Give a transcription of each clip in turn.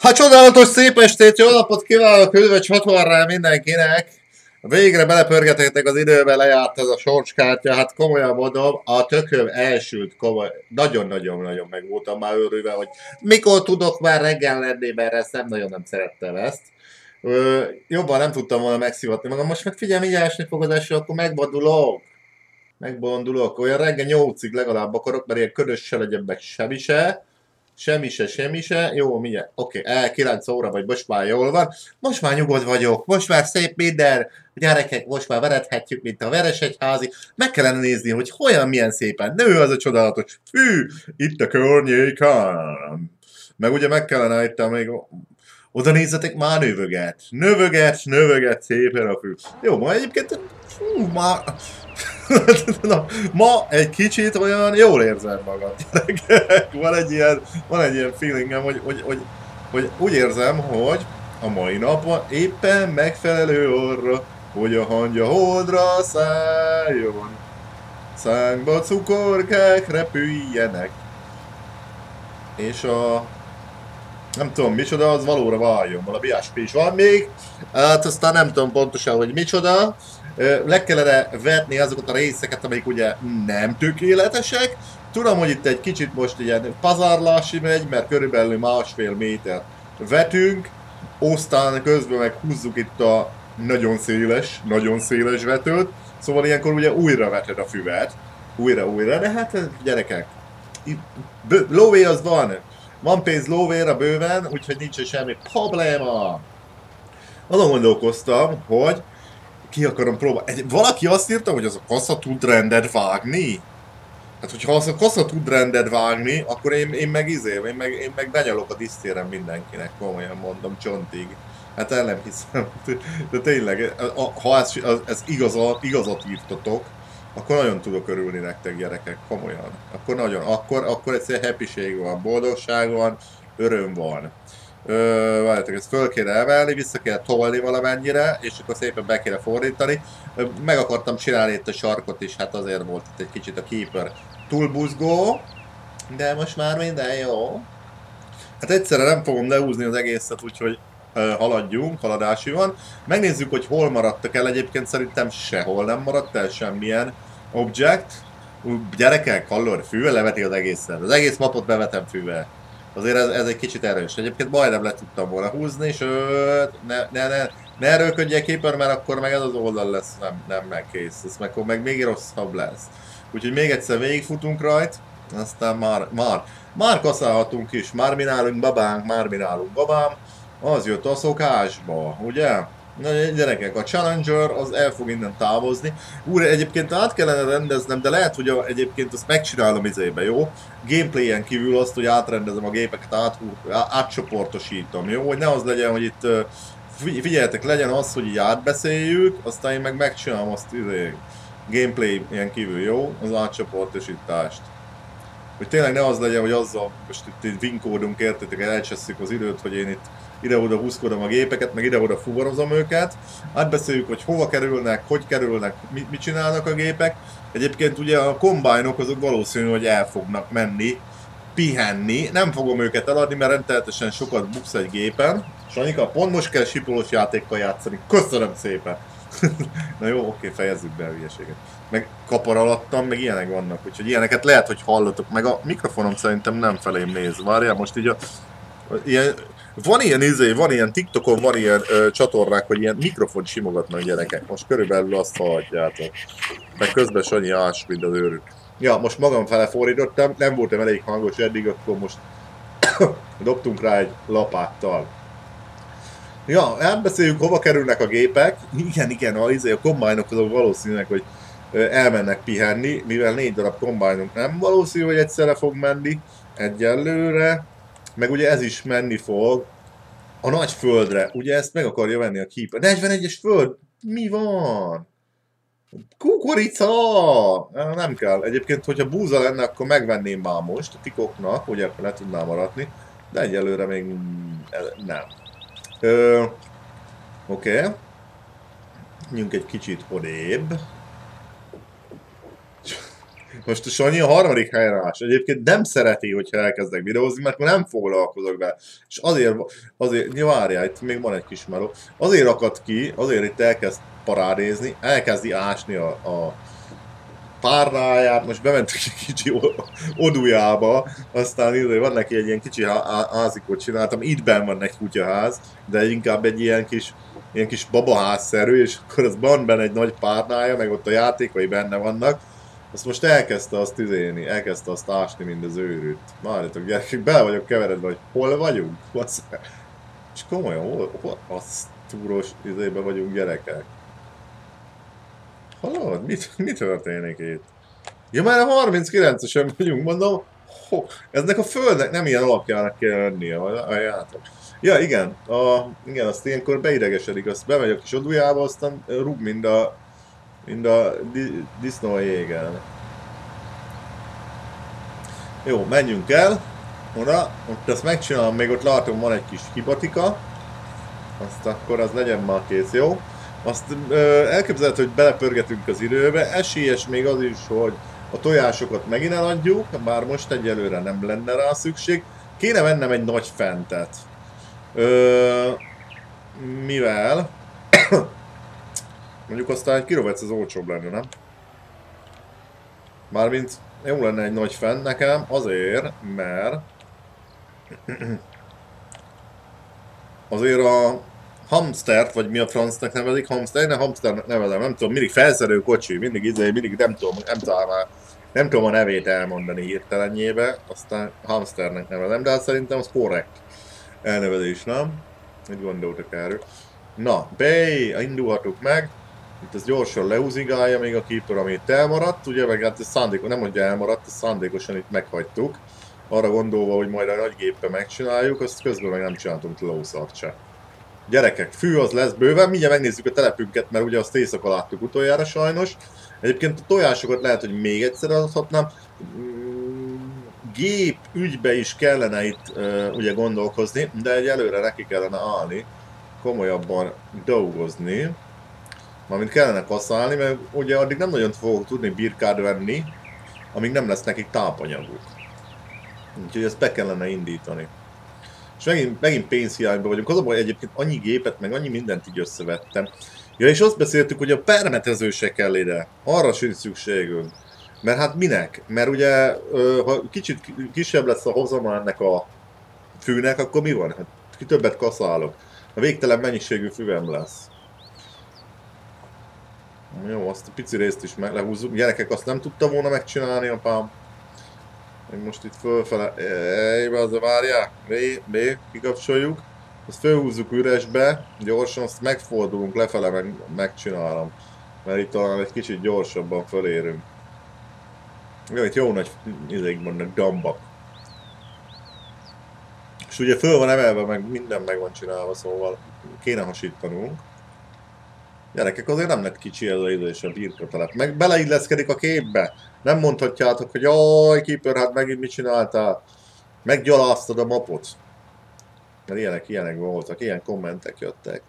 Ha csodálatos szép estét, jó napot kívánok, üdvös csatornán mindenkinek! Végre belepörgetettek az időbe, lejárt ez a sorskártya, hát komolyan mondom, a tököm elsült, komoly, nagyon-nagyon-nagyon meg voltam már őrülve, hogy mikor tudok már reggel lenni, mert ezt nem szerettem ezt. Jobban nem tudtam volna megszivatni magam, most meg figyelj, mindjárt esni fog az eső, akkor megbolondulok, olyan reggel 8-ig legalább akarok, mert ilyen ködös se legyen meg semmi se. Jó, mindjárt. Oké, 9 óra vagy, most már jól van. Most már nyugodt vagyok, most már szép minden. Gyerekek, most már verethetjük, mint a Veresegyházi. Meg kellene nézni, hogy hogyan, milyen szépen nő az a csodálatos fű itt a környéken. Meg ugye meg kellene itt még... Oda nézzetek, már növöget szépen a fű. Jó, ma egyébként... már... ma egy kicsit olyan jól érzem magam. van egy ilyen feelingem, hogy úgy érzem, hogy a mai napon éppen megfelelő arra, hogy a hangya holdra szálljon. Szánkba cukorkák repüljenek. És a... nem tudom micsoda, az valóra váljon, valami ilyesmi is van még. Hát aztán nem tudom pontosan, hogy micsoda. Le kellene vetni azokat a részeket, amelyik ugye nem tökéletesek. Tudom, hogy itt egy kicsit most ilyen pazarlási megy, mert körülbelül 1,5 méter vetünk. Aztán közben meg húzzuk itt a nagyon széles vetőt. Szóval ilyenkor ugye újra veted a füvet. Újra, de hát gyerekek. Lóvé az van. Van pénz lóvéra bőven, úgyhogy nincs semmi probléma. Azon gondolkoztam, hogy ki akarom próbálni. Valaki azt írta, hogy az a kassa tud rendet vágni? Hát, hogyha az a kassa tud rendet vágni, akkor én meg benyalok a disztérem mindenkinek, komolyan mondom, csontig. Hát el nem hiszem. De tényleg, ha ez igazat írtatok, akkor nagyon tudok örülni nektek, gyerekek, komolyan. Akkor egyszerűen happység van, boldogság van, öröm van. Várjátok, ezt föl kéne emelni, vissza kéne tolni valamennyire, és akkor szépen be kéne fordítani. Meg akartam csinálni itt a sarkot is, hát azért volt itt egy kicsit a keeper túlbuzgó, de most már minden jó. Hát egyszerre nem fogom lehúzni az egészet, úgyhogy haladási van. Megnézzük, hogy hol maradtak el, egyébként szerintem sehol nem maradt el semmilyen object. Gyerekek, hallod, fűvel leveti az egészet. Az egész mapot bevetem fűvel. Azért ez egy kicsit erős. Egyébként majdnem le tudtam volna húzni, sőt, ne erőlködjél képer, mert akkor meg ez az oldal lesz, nem meg kész. Ez meg még rosszabb lesz. Úgyhogy még egyszer végigfutunk rajt, aztán már kaszálhatunk is. Már mi nálunk babám. Az jött a szokásba, ugye? Na gyerekek, a Challenger az el fog innen távozni. Úr, egyébként át kellene rendeznem, de lehet, hogy egyébként azt megcsinálom izébe, jó? Gameplayen kívül azt, hogy átrendezem a gépeket, átcsoportosítom, jó? Hogy ne az legyen, hogy itt... figyeljetek, legyen az, hogy így átbeszéljük, aztán én meg megcsinálom azt gameplay ilyen kívül, jó? Az átcsoportosítást. Hogy tényleg ne az legyen, hogy azzal most itt vinkódunk, értitek, elcsesszük az időt, hogy én itt ide-oda húzkodom a gépeket, meg ide-oda fuvarozom őket. Átbeszéljük, hogy hova kerülnek, hogy kerülnek, mit csinálnak a gépek. Egyébként ugye a kombájnok azok valószínű, hogy el fognak menni, pihenni. Nem fogom őket eladni, mert rendelhetősen sokat buksz egy gépen. Sanyika, pont most kell sipolós játékkal játszani. Köszönöm szépen! Na jó, oké, fejezzük be a hülyeséget. Meg kapar alattam, meg ilyenek vannak, úgyhogy ilyeneket lehet, hogy hallotok. Meg a mikrofonom szerintem nem felém néz. Várjál, most így van ilyen TikTokon van ilyen csatornák, hogy ilyen mikrofon simogatnak gyerekek. Most körülbelül azt hallhatjátok. Meg közben Sanyi ás, mint az őrük. Ja, most magam fele fordítottam, nem voltam elég hangos eddig, akkor most dobtunk rá egy lapáttal. Ja, átbeszéljük, hova kerülnek a gépek. Igen, a kombájnok azok valószínűleg, hogy elmennek pihenni, mivel 4 darab kombájnok nem valószínű, hogy egyszerre fog menni egyelőre. Meg ugye ez is menni fog a nagy földre. Ugye ezt meg akarja venni a keeper. 41-es föld? Mi van? Kukorica! Nem kell. Egyébként, hogyha búza lenne, akkor megvenném már most a tikoknak, ugye akkor le tudnám aratni. De egyelőre még nem. Oké. Menjünk egy kicsit odébb. Most a Sanyi a harmadik helyre áll. Egyébként nem szereti, hogyha elkezdek videózni, mert nem foglalkozok vele. És azért, várjál, itt még van egy kis meló. Azért akad ki, azért itt elkezd parádézni, elkezdi ásni a párnáját, most bementünk egy kicsi odujába, aztán van neki egy ilyen kicsi házikot csináltam, itt benn van egy kutyaház, de inkább egy ilyen kis babaházszerű, és akkor az van benne egy nagy párnája, meg ott a játékai benne vannak, azt most elkezdte azt tüzélni, elkezdte azt ásni, mint az őrült. Várjatok gyerekek, bele vagyok keveredve, hogy hol vagyunk? És komolyan, hol az túros izébe vagyunk gyerekek? Hallod? Mi történik itt? Ja, már a 39-esen vagyunk, mondom, eznek a földnek nem ilyen alakjának kell lennie, halljátok. Ja, igen, igen, azt ilyenkor beidegesedik, azt bemegy a kis odujába, aztán rúg, mind a disznó a jégen. Jó, menjünk el, oda, ott ezt megcsinálom, még ott látom, van egy kis hibatika, azt akkor az legyen már kész, jó? Azt elképzelhető, hogy belepörgetünk az időbe, esélyes még az is, hogy a tojásokat megint eladjuk, bár most egyelőre nem lenne rá szükség. Kéne vennem egy nagy fentet. Mivel? Mondjuk aztán egy kirovec az olcsóbb lenne, nem? Mármint jó lenne egy nagy fent nekem, azért, mert azért a hamstert, vagy mi a francnak nevezik, hamsternek nevezem, nem tudom, mindig felszerelő kocsi, mindig nem tudom a nevét elmondani hirtelenjébe, aztán hamsternek nevezem, de hát szerintem az korrekt elnevezés, nem? Mit gondoltak erről? Na, indulhatunk meg, itt ez gyorsan lehúzigálja még a keeper, ami itt elmaradt, ugye, meg hát ez szándékos, nem hogy elmaradt, ez szándékosan itt meghagytuk, arra gondolva, hogy majd a nagy géppel megcsináljuk, azt közben meg nem csináltunk lószart se. Gyerekek, fű az lesz bőven, mindjárt megnézzük a telepünket, mert ugye azt éjszaka láttuk utoljára sajnos. Egyébként a tojásokat lehet, hogy még egyszer adhatnám. Gép ügybe is kellene itt ugye gondolkozni, de egyelőre neki kellene állni, komolyabban dolgozni. Mármint kellene kaszálni, mert ugye addig nem nagyon fogok tudni birkát venni, amíg nem lesz nekik tápanyaguk. Úgyhogy ezt be kellene indítani. És megint pénzhiányban vagyunk. Az a baj, egyébként annyi gépet, meg annyi mindent így összevettem. Ja, és azt beszéltük, hogy a permetező se kell ide. Arra sincs szükségünk. Mert hát minek? Mert ugye, ha kicsit kisebb lesz a hozama ennek a fűnek, akkor mi van? Hát ki többet kaszálok. A végtelen mennyiségű füvem lesz. Jó, azt a pici részt is lehúzzuk. Gyerekek, azt nem tudta volna megcsinálni, apám. Még most itt fölfele... Ejjbe, az a várjál. B, kikapcsoljuk. Azt fölhúzzuk üresbe, gyorsan, azt megfordulunk lefele, megcsinálom. Mert itt talán egy kicsit gyorsabban fölérünk. Jó, itt jó nagy izék vannak, dambak. És ugye föl van emelve, meg minden meg van csinálva, szóval kéne hasítanunk. Gyerekek, azért nem lett kicsi ez a idő és a birkatelep. Meg beleilleszkedik a képbe. Nem mondhatjátok, hogy jaj, Keeper, hát megint mit csináltál? Meggyaláztad a mapot. Mert ilyenek voltak, ilyen kommentek jöttek.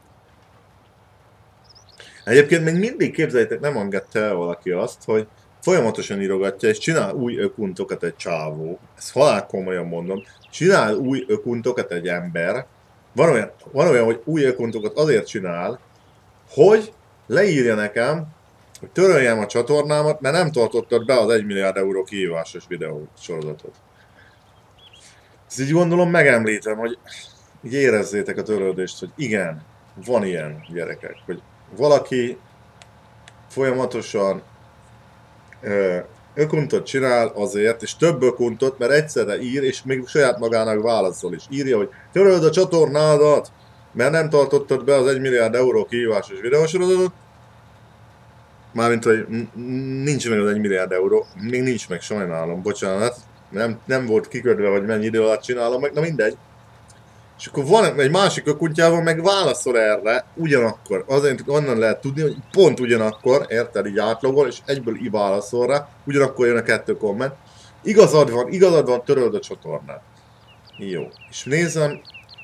Egyébként még mindig képzeljétek, nem engedte el valaki azt, hogy folyamatosan írogatja, és csinál új ökuntokat egy csávó. Ezt halál komolyan mondom. Csinál új ökuntokat egy ember. Van olyan, hogy új ökuntokat azért csinál, hogy leírja nekem, hogy töröljem a csatornámat, mert nem tartottad be az 1 milliárd euró kihívásos videó sorozatot. Ezt így gondolom megemlítem, hogy így érezzétek a törődést, hogy igen, van ilyen, gyerekek, hogy valaki folyamatosan ökuntot csinál azért, és több ökuntot, mert egyszerre ír, és még saját magának válaszol is. Írja, hogy töröld a csatornádat, mert nem tartottad be az 1 milliárd euró kihívásos videósorozatot. Mármint, hogy nincs meg az 1 milliárd euró, még nincs meg, sajnálom, bocsánat. Nem volt kikötve, hogy mennyi idő alatt csinálom meg, na mindegy. És akkor van egy másik ökuntjával, meg válaszol erre ugyanakkor. Azért onnan lehet tudni, hogy pont ugyanakkor, érted, így átlogol, és egyből így válaszol rá, ugyanakkor jön a 2 komment. Igazad van, töröld a csatornát. Jó. És nézem,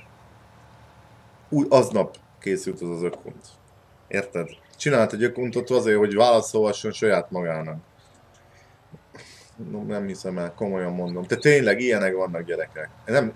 aznap készült az ökunt. Érted? Csinált egy ökuntot azért, hogy válaszolhasson saját magának. Nem hiszem el, komolyan mondom. Te tényleg ilyenek vannak gyerekek. Nem...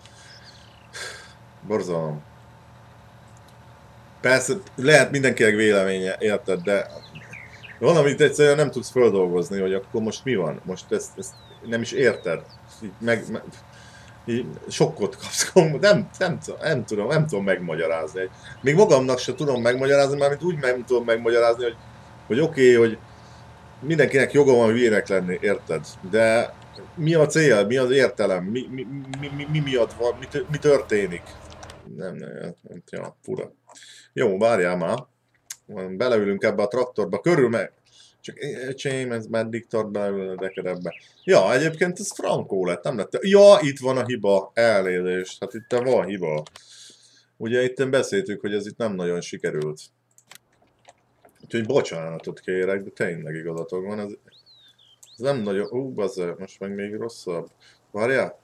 Borzalom. Persze, lehet mindenkinek véleménye, érted, de valamit egyszerűen nem tudsz földolgozni, hogy akkor most mi van. Most ezt nem is érted. Így így sokkot kapsz. Nem tudom megmagyarázni. Még magamnak se tudom megmagyarázni, mármint úgy nem tudom megmagyarázni, hogy oké, hogy mindenkinek joga van hülyének lenni, érted? De mi a cél, mi az értelem, mi miatt van, mi történik? Nem, ja, fura. Jó, várjál már. Beleülünk ebbe a traktorba, körül meg. Csak öcsém, ez meddig tart beleülni neked ebbe. Ja, egyébként ez frankó lett, nem lett. Ja, itt van a hiba, elnézést. Hát itt van hiba. Ugye itt beszéltük, hogy ez itt nem nagyon sikerült. Úgyhogy bocsánatot kérek, de tényleg igazatok van. Ez nem nagyon... bazze, most meg még rosszabb. Várjál?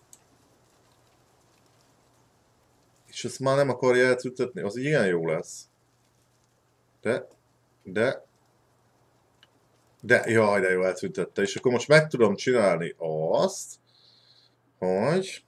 És ezt már nem akarja eltüntetni, az ilyen jó lesz. Jaj, de jó, eltüntette. És akkor most meg tudom csinálni azt, hogy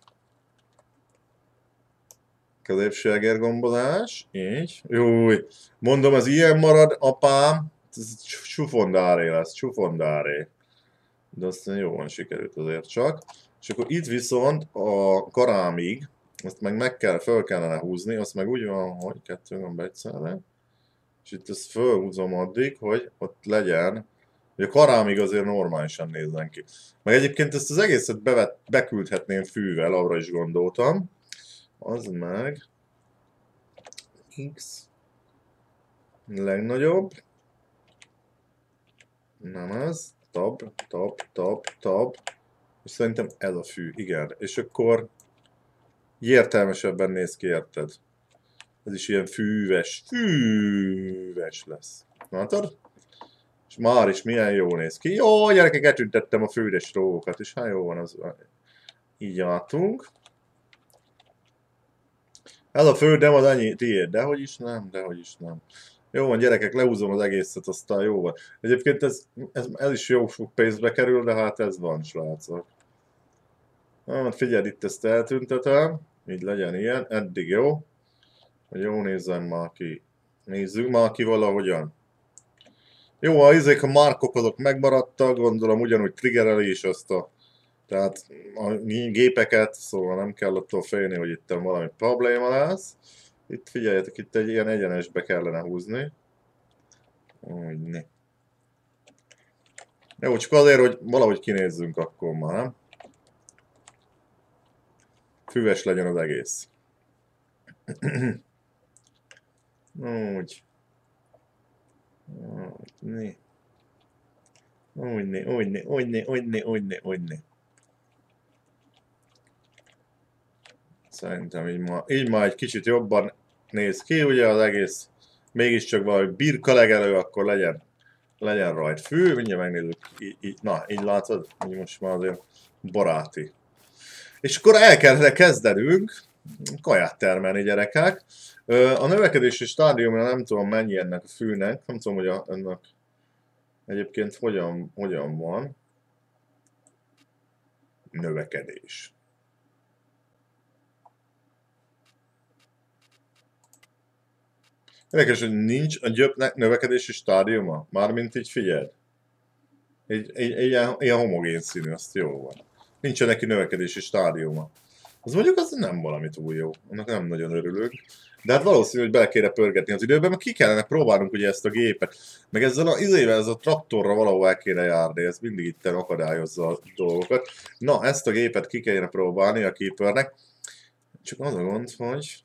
középső egérgombozás, így. Júj, mondom, ez ilyen marad, apám, ez csufondáré lesz, csufondáré. De aztán jó van, sikerült azért csak. És akkor itt viszont a karámig, azt meg föl kellene húzni, azt meg úgy van, hogy kettő gomb egyszerre. És itt ezt fölhúzom addig, hogy ott legyen, hogy a karámig azért normálisan nézzen ki. Meg egyébként ezt az egészet beküldhetném fűvel, arra is gondoltam. Az meg... X. Legnagyobb. Nem ez. Tab. És szerintem ez a fű, igen. És akkor értelmesebben néz ki, érted? Ez is ilyen fűves lesz. Látod? És már is milyen jó néz ki. Jó, gyerekek, eltüntettem a fűres dolgokat, és hát jó van, az így álltunk. Ez a fő, nem az ennyi tiéd, dehogy is nem. Jó van, gyerekek, lehúzom az egészet, aztán jó van. Egyébként ez is jó sok pénzbe kerül, de hát ez van, srácok. Hát figyeld, itt ezt eltüntetem, így legyen ilyen, eddig jó. Hogy jó, nézzem már ki. Nézzük már ki valahogyan. Jó, a markok azok megmaradtak, gondolom ugyanúgy triggereli is azt a... Tehát a gépeket, szóval nem kell attól félni, hogy itt valami probléma lesz. Itt figyeljetek, itt egy ilyen egyenesbe kellene húzni. Úgy, né. Jó, csak azért, hogy valahogy kinézzünk akkor már, nem? Füves legyen az egész. Úgy. Úgy. Szerintem így ma egy kicsit jobban néz ki, ugye az egész mégiscsak valami birka legelő, akkor legyen rajt fű, mindjárt megnézzük, na, így látod, így most már azért baráti. És akkor el kellene kezdenünk kaját termelni, gyerekek. A növekedési stádiumra nem tudom mennyi ennek a fűnek, nem tudom, hogy ennek egyébként hogyan van növekedés. Érdekes, hogy nincs a gyöpnek növekedési stádiuma, mármint így figyeld. Ilyen homogén színű, azt jó van. Nincsen neki növekedési stádiuma. Az mondjuk az nem valami túl jó, annak nem nagyon örülök. De hát valószínű, hogy bele kéne pörgetni az időben, meg ki kellene próbálnunk ugye ezt a gépet. Meg ezzel ez a traktorra valahol el kéne járni, ez mindig itt akadályozza a dolgokat. Na, ezt a gépet ki kéne próbálni a Keepernek. Csak az a gond, hogy...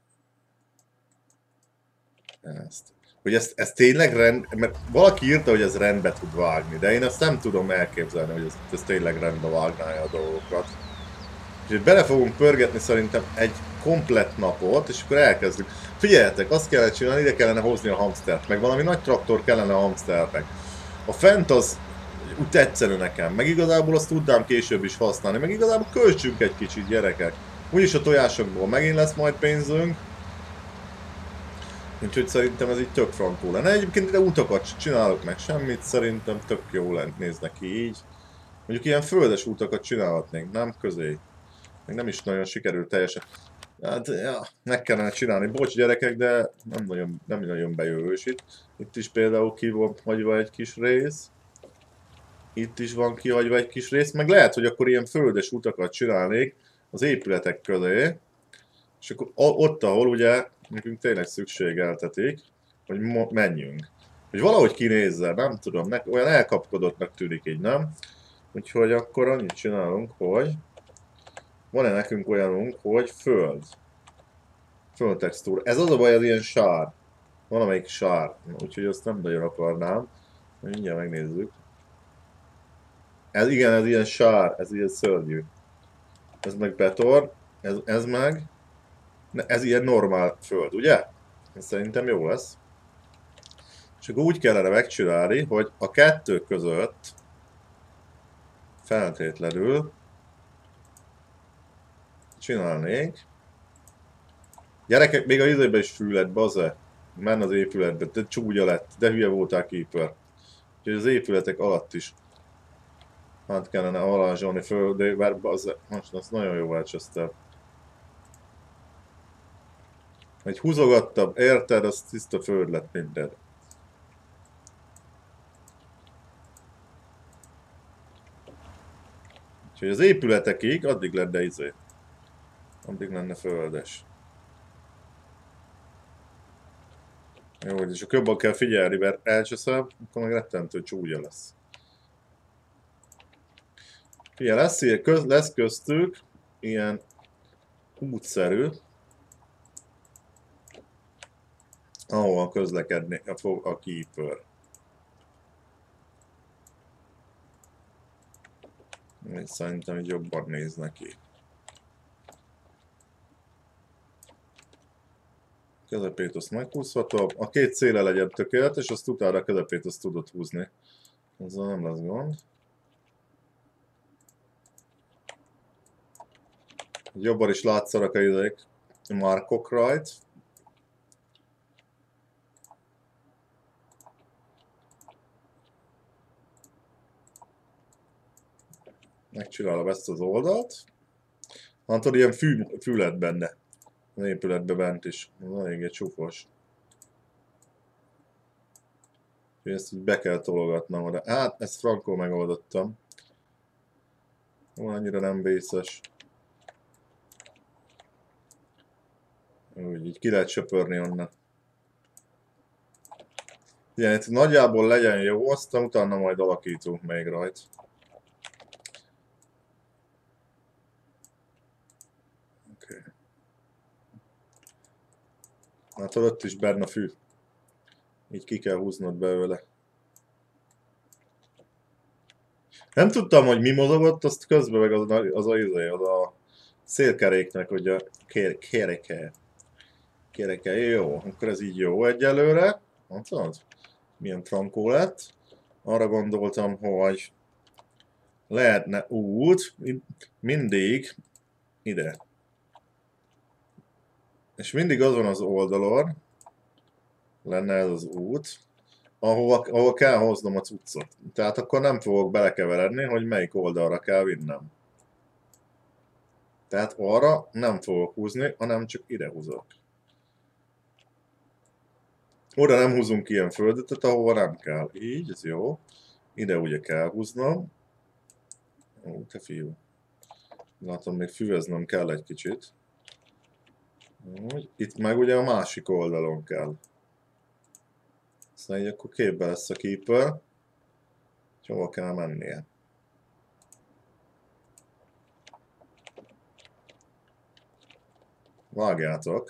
Hogy ez tényleg mert valaki írta, hogy ez rendbe tud vágni, de én azt nem tudom elképzelni, hogy ez tényleg rendbe vágná a dolgokat. Úgyhogy bele fogunk pörgetni szerintem egy komplett napot, és akkor elkezdjük. Figyeljetek, azt kellene csinálni, ide kellene hozni a hamstert, meg valami nagy traktor kellene a hamsternek. A fent az úgy tetszene nekem, meg igazából azt tudnám később is használni, meg igazából költsünk egy kicsit, gyerekek. Úgyis a tojásokból megint lesz majd pénzünk. Úgyhogy szerintem ez így tök frankó lenne. Egyébként ide utakat csinálok meg semmit, szerintem tök jó néznek ki így. Mondjuk ilyen földes utakat csinálhatnénk, nem közé. Még nem is nagyon sikerült teljesen. Hát, ja, meg kellene csinálni. Bocs gyerekek, de nem nagyon bejövős itt. Itt is például ki van hagyva egy kis rész. Itt is van kihagyva egy kis rész, meg lehet, hogy akkor ilyen földes utakat csinálnék az épületek közé, és akkor ott, ahol ugye nekünk tényleg szükségeltetik, hogy menjünk. Hogy valahogy kinézze, nem tudom, olyan elkapkodottnak tűnik így, nem? Úgyhogy akkor annyit csinálunk, hogy van-e nekünk olyanunk, hogy föld. Földtextúra. Ez az a baj, az ilyen sár. Valamelyik sár. Úgyhogy azt nem nagyon akarnám. Mindjárt megnézzük. Ez igen, ez ilyen sár, ez ilyen szörnyű. Ez meg beton, ez meg, ez ilyen normál föld, ugye? Ez szerintem jó lesz. És akkor úgy kellene megcsinálni, hogy a kettő között feltétlenül csinálnék. Gyerekek, még a izébe is fű lett, baze. Menne az épületbe, de csúnya lett, de hülye voltál Keeper. Úgyhogy az épületek alatt is hát kellene alázsolni föl, de bár baze, most az nagyon jó elcsesztem. Egy húzogattabb, érted, az tiszta föld lett minden. Úgyhogy az épületekig addig lenne izé. Addig lenne földes. Jó, és akkor jobban kell figyelni, mert elcseszem, akkor meg rettentő csúnya lesz. Figyelj, lesz köztük ilyen útszerű, ahol közlekedni a Keeper. Szerintem így jobban néz neki. Közepét azt meghúzhatom. A két széle legyen tökéletes, azt utána a közepét azt tudod húzni. Ezzel nem lesz gond. Jobban is látszanak a markok rajt. Megcsinálom ezt az oldalt. Hát tudod, ilyen fű lett benne. Az épületbe bent is. Ez eléggé csúfos. Ezt így be kell tologatnom oda. Hát, ezt frankó megoldottam. Annyira nem vészes. Úgy, így ki lehet söpörni onnan. Igen, itt nagyjából legyen jó, aztán utána majd alakítunk még rajta. Oké. Hát ott is benne a fű. Így ki kell húznod belőle. Nem tudtam, hogy mi mozogott, azt közben meg az a szélkeréknek, hogy a kereke. Jó, akkor ez így jó egyelőre. Látod? Milyen frankó lett. Arra gondoltam, hogy lehetne út mindig ide. És mindig azon az oldalon lenne ez az út, ahol kell hoznom a cuccot. Tehát akkor nem fogok belekeveredni, hogy melyik oldalra kell vinnem. Tehát arra nem fogok húzni, hanem csak ide húzok. Oda nem húzunk ilyen földet, ahova nem kell. Így, ez jó. Ide ugye kell húznom. Ó, te fiú. Látom, még füveznem kell egy kicsit. Úgy. Itt meg ugye a másik oldalon kell. Aztán így akkor képbe lesz a Keeper. Hova kell mennie. Vágjátok.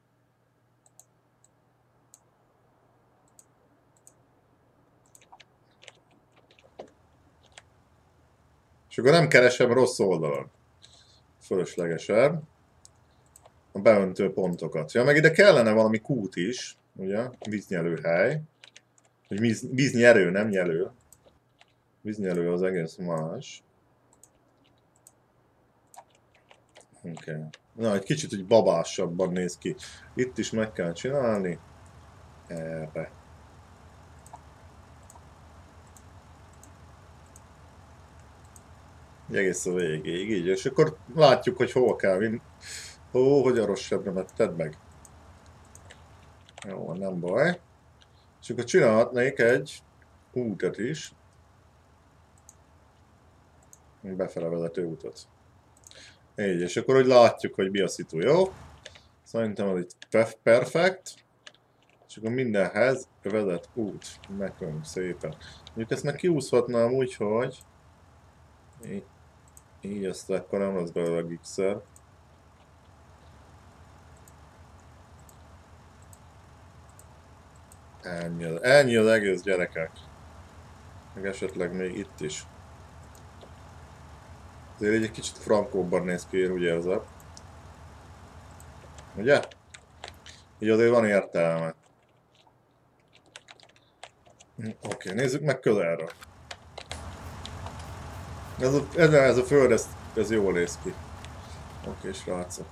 És akkor nem keresem rossz oldalon. Fölöslegesen. A beöntő pontokat. Ja, meg ide kellene valami kút is, ugye? Víznyelő hely. Vagy víznyerő, nem nyelő. Víznyelő az egész más. Oké. Okay. Na, egy kicsit úgy babásabban néz ki. Itt is meg kell csinálni. Erre. Egész a végéig, így. És akkor látjuk, hogy hova kell vinni. Ó, hogy a rossz sebremet tedd meg. Jó, nem baj. És akkor csinálhatnék egy útat is. Befele vezető útot. Így, és akkor hogy látjuk, hogy mi a szitu, jó? Szerintem az egy perfekt. És akkor mindenhez vezet út. Nekünk szépen. Mondjuk ezt meg kiúszhatnám úgy, hogy... Így ezt akkor nem lesz belőle a gigszer. Ennyi az egész, gyerekek. Meg esetleg még itt is. Azért egy kicsit frankóbban néz ki, én úgy érzem. Ugye? Így azért van értelme. Oké, nézzük meg közelről. Ez a föld, ez jól néz ki. Oké, srácok.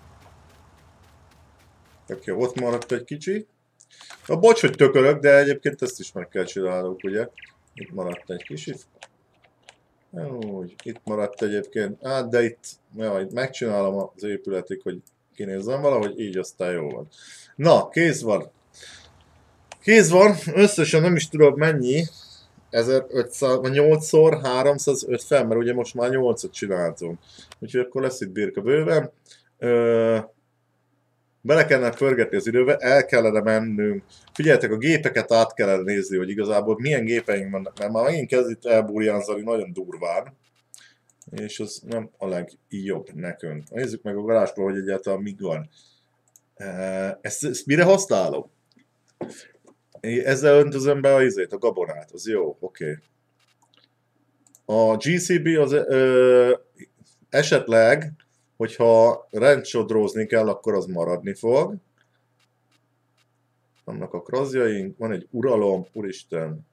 Oké, ott maradt egy kicsi. Bocs, hogy tökölök, de egyébként ezt is meg kell csinálnunk, ugye? Itt maradt egy kicsi. Úgy, itt maradt egyébként. De itt majd megcsinálom az épületig, hogy kinézzem valahogy, így aztán jó van. Na, kész van. Kész van, összesen nem is tudom mennyi. 1500, 8-szor 350, mert ugye most már 8-ot csináltunk. Úgyhogy akkor lesz itt birka bőven. Bele kellene pörgetni az időbe, el kellene mennünk. Figyeljetek, a gépeket át kellene nézni, hogy igazából milyen gépeink vannak, mert már megint kezd itt elburjánzani nagyon durván. És az nem a legjobb nekünk. Nézzük meg a garázsból, hogy egyáltalán mi van. Ezt mire használom? Ezzel öntözöm be a gabonát, az jó, oké. A GCB az esetleg, hogyha rendcsodrózni kell, akkor az maradni fog. Vannak a krazjaink, van egy uralom, úristen.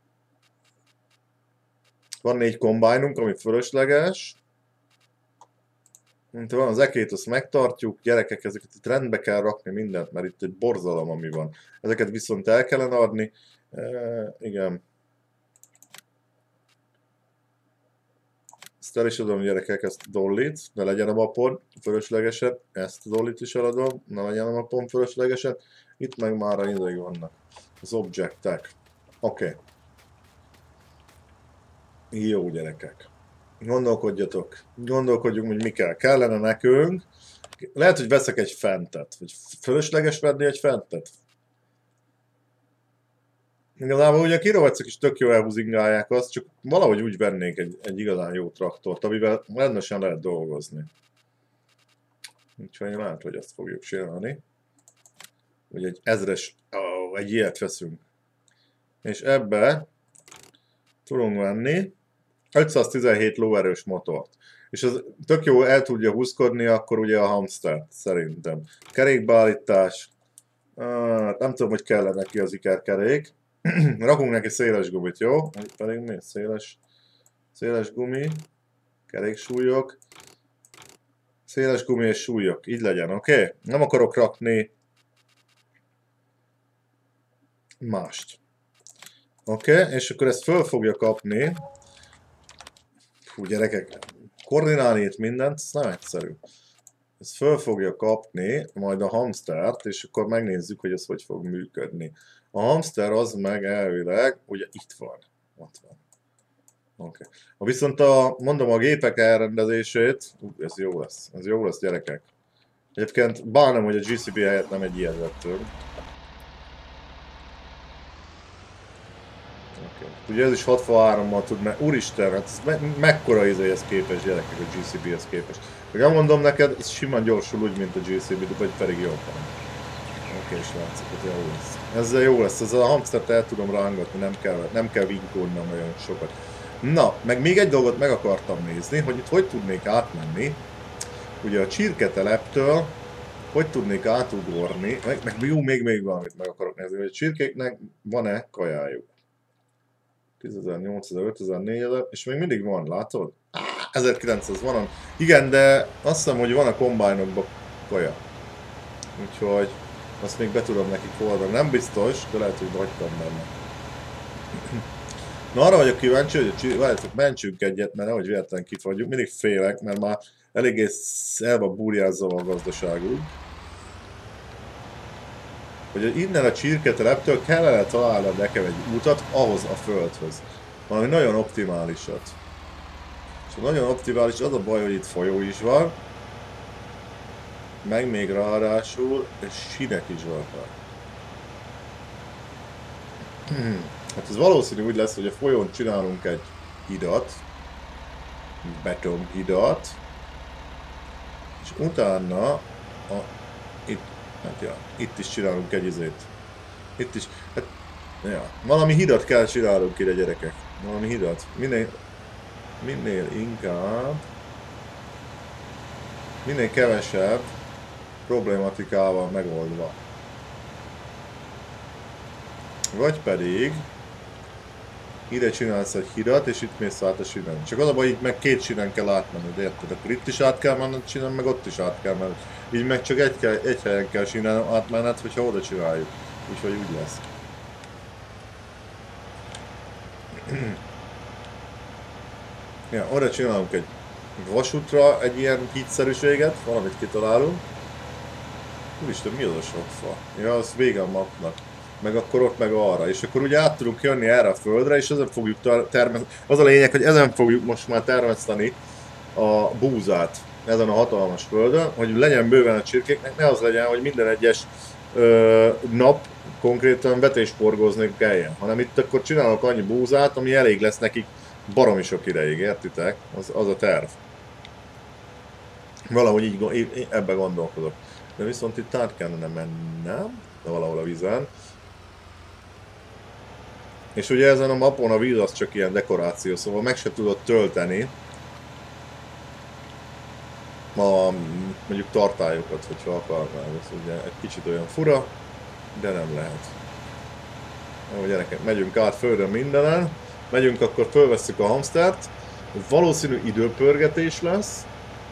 Van 4 kombájnunk, ami fölösleges. Mint van az ekét, azt megtartjuk, gyerekek, ezeket itt rendbe kell rakni mindent, mert itt egy borzalom, ami van. Ezeket viszont el kellene adni. Igen. Ezt el is adom, gyerekek, ezt a dollit, ne legyen a mapon fölöslegesen. Ezt a dollit is eladom, ne legyen a mapon fölöslegesen. Itt meg már a ideg vannak. Az objektek. Oké. Jó, gyerekek. Gondolkodjatok. Gondolkodjunk, hogy mi kell. Kellene nekünk. Lehet, hogy veszek egy fentet. Vagy fölösleges venni egy fentet. Igazából ugye a kirovacok is tök jó elhúzingálják azt, csak valahogy úgy vennék egy igazán jó traktort, amivel rendesen lehet dolgozni. Úgyhogy lehet, hogy ezt fogjuk csinálni. Hogy egy 1000-es, egy ilyet veszünk. És ebbe tudunk venni 517 lóerős motort. És az tök jó el tudja húzkodni akkor ugye a hamster, szerintem. Kerékbeállítás. Nem tudom, hogy kellene neki az ikerkerék. Rakunk neki széles gumit, jó? Pedig mi? Széles gumi. Keréksúlyok. Széles gumi és súlyok. Így legyen, oké? Nem akarok rakni mást. Oké? És akkor ezt föl fogja kapni. Fú, gyerekek, koordinálni itt mindent, ez nem egyszerű. Ezt föl fogja kapni, majd a hamstert, és akkor megnézzük, hogy ez hogy fog működni. A hamster az meg elvileg, ugye itt van. Ott van. Oké. Viszont mondom, a gépek elrendezését, ez jó lesz, gyerekek. Egyébként bánom, hogy a GCB helyett nem egy ilyet vettünk. Ugye ez is 63-mal tud, mert úristen, hát ez mekkora izéhez képes, gyerekek, a GCB-hez képest. Meg elmondom neked, ez simán gyorsul úgy, mint a GCB, vagy pedig jobb van. Oké, srácok, ez jó lesz. Ezzel jó lesz, ezzel a hamstert el tudom rángatni, nem kell vinkódnom nagyon sokat. Na, meg még egy dolgot meg akartam nézni, hogy itt hogy tudnék átmenni. Ugye a csirketeleptől hogy tudnék átugorni, meg jó, még valamit meg akarok nézni, hogy a csirkéknek van-e kajájuk. 10.000, 8.000, 5.000, 4.000, és még mindig van, látod? 1900 van. Igen, de azt hiszem, hogy van a kombájnokban kaja. Úgyhogy azt még be tudom nekik oldani. Nem biztos, de lehet, hogy hagytam benne. Na arra vagyok kíváncsi, hogy várjátok, mentsünk egyet, mert nehogy véletlen kifagyjuk. Mindig félek, mert már eléggé el van burjázva a gazdaságunk. Hogy innen a csirketeleptől kellene találnod nekem egy útat ahhoz a földhöz. Valami nagyon optimálisat. És a nagyon optimális az a baj, hogy itt folyó is van. Meg még ráadásul, és sinek is van. Hát ez valószínű úgy lesz, hogy a folyón csinálunk egy hidat. Betonhidat. És utána itt, hát ja, itt is csinálunk egy izét. Itt is, hát, ja, valami hidat kell csinálnunk ide, gyerekek. Valami hidat. Minél inkább, minél kevesebb problématikával megoldva. Vagy pedig ide csinálsz egy hidat, és itt mész át a sínen. Csak az a baj, itt meg két sínen kell átmenned, érted? Akkor itt is át kell menned sínen, meg ott is át kell menned. Így meg csak egy helyen kell sínen átmenned, hogyha oda csináljuk. Úgyhogy úgy lesz. Ja, oda csinálunk egy vasútra egy ilyen hídszerűséget, valamit kitalálunk. Úristen, mi az a sok fa? Ja, az vége a mapnak. Meg akkor ott meg arra. És akkor ugye át tudunk jönni erre a földre, és ezen fogjuk termeszteni. Az a lényeg, hogy ezen fogjuk most már termeszteni a búzát. Ezen a hatalmas földön, hogy legyen bőven a csirkéknek, ne az legyen, hogy minden egyes nap konkrétan vetésporgozni kelljen. Hanem itt akkor csinálok annyi búzát, ami elég lesz nekik baromi sok ideig, értitek? Az a terv. Valahogy így ebbe gondolkodok. De viszont itt át kellene mennem, de valahol a vízen. És ugye ezen a mapon a víz az csak ilyen dekoráció, szóval meg se tudod tölteni a mondjuk tartályokat, hogyha akarnál. Ez ugye egy kicsit olyan fura, de nem lehet. Jó gyerekek, megyünk át földön mindenen. Megyünk, akkor fölvesszük a hamstert. Valószínű időpörgetés lesz.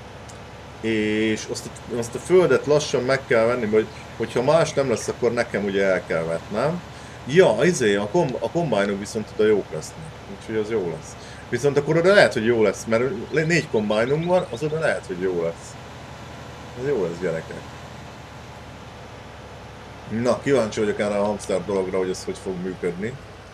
És azt a földet lassan meg kell venni, hogyha más nem lesz, akkor nekem ugye el kell vetnem. Ja, a kombájnok viszont oda jók lesznek, úgyhogy az jó lesz. Viszont akkor oda lehet, hogy jó lesz, mert 4 kombájnunk van, az oda lehet, hogy jó lesz. Ez jó lesz, gyerekek. Na, kíváncsi vagyok erre a hamster dologra, hogy ez hogy fog működni.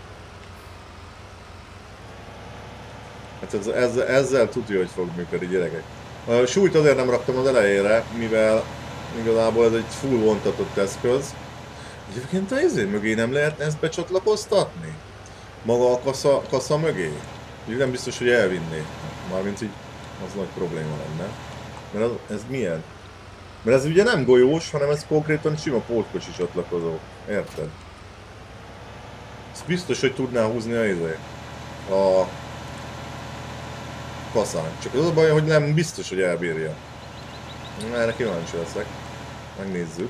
Hát ezzel tudja, hogy fog működni, gyerekek. A súlyt azért nem raktam az elejére, mivel igazából ez egy full vontatott eszköz. Egyébként a izé mögé nem lehet ezt becsatlakoztatni? Maga a kasza mögé? Úgy nem biztos, hogy elvinné. Mármint így az nagy probléma lenne. Mert ez milyen? Mert ez ugye nem golyós, hanem ez konkrétan sima pótkocsi csatlakozó. Érted? Ez biztos, hogy tudná húzni a izé. A kaszán. Csak az a baj, hogy nem biztos, hogy elbírja. Erre kíváncsi leszek. Megnézzük.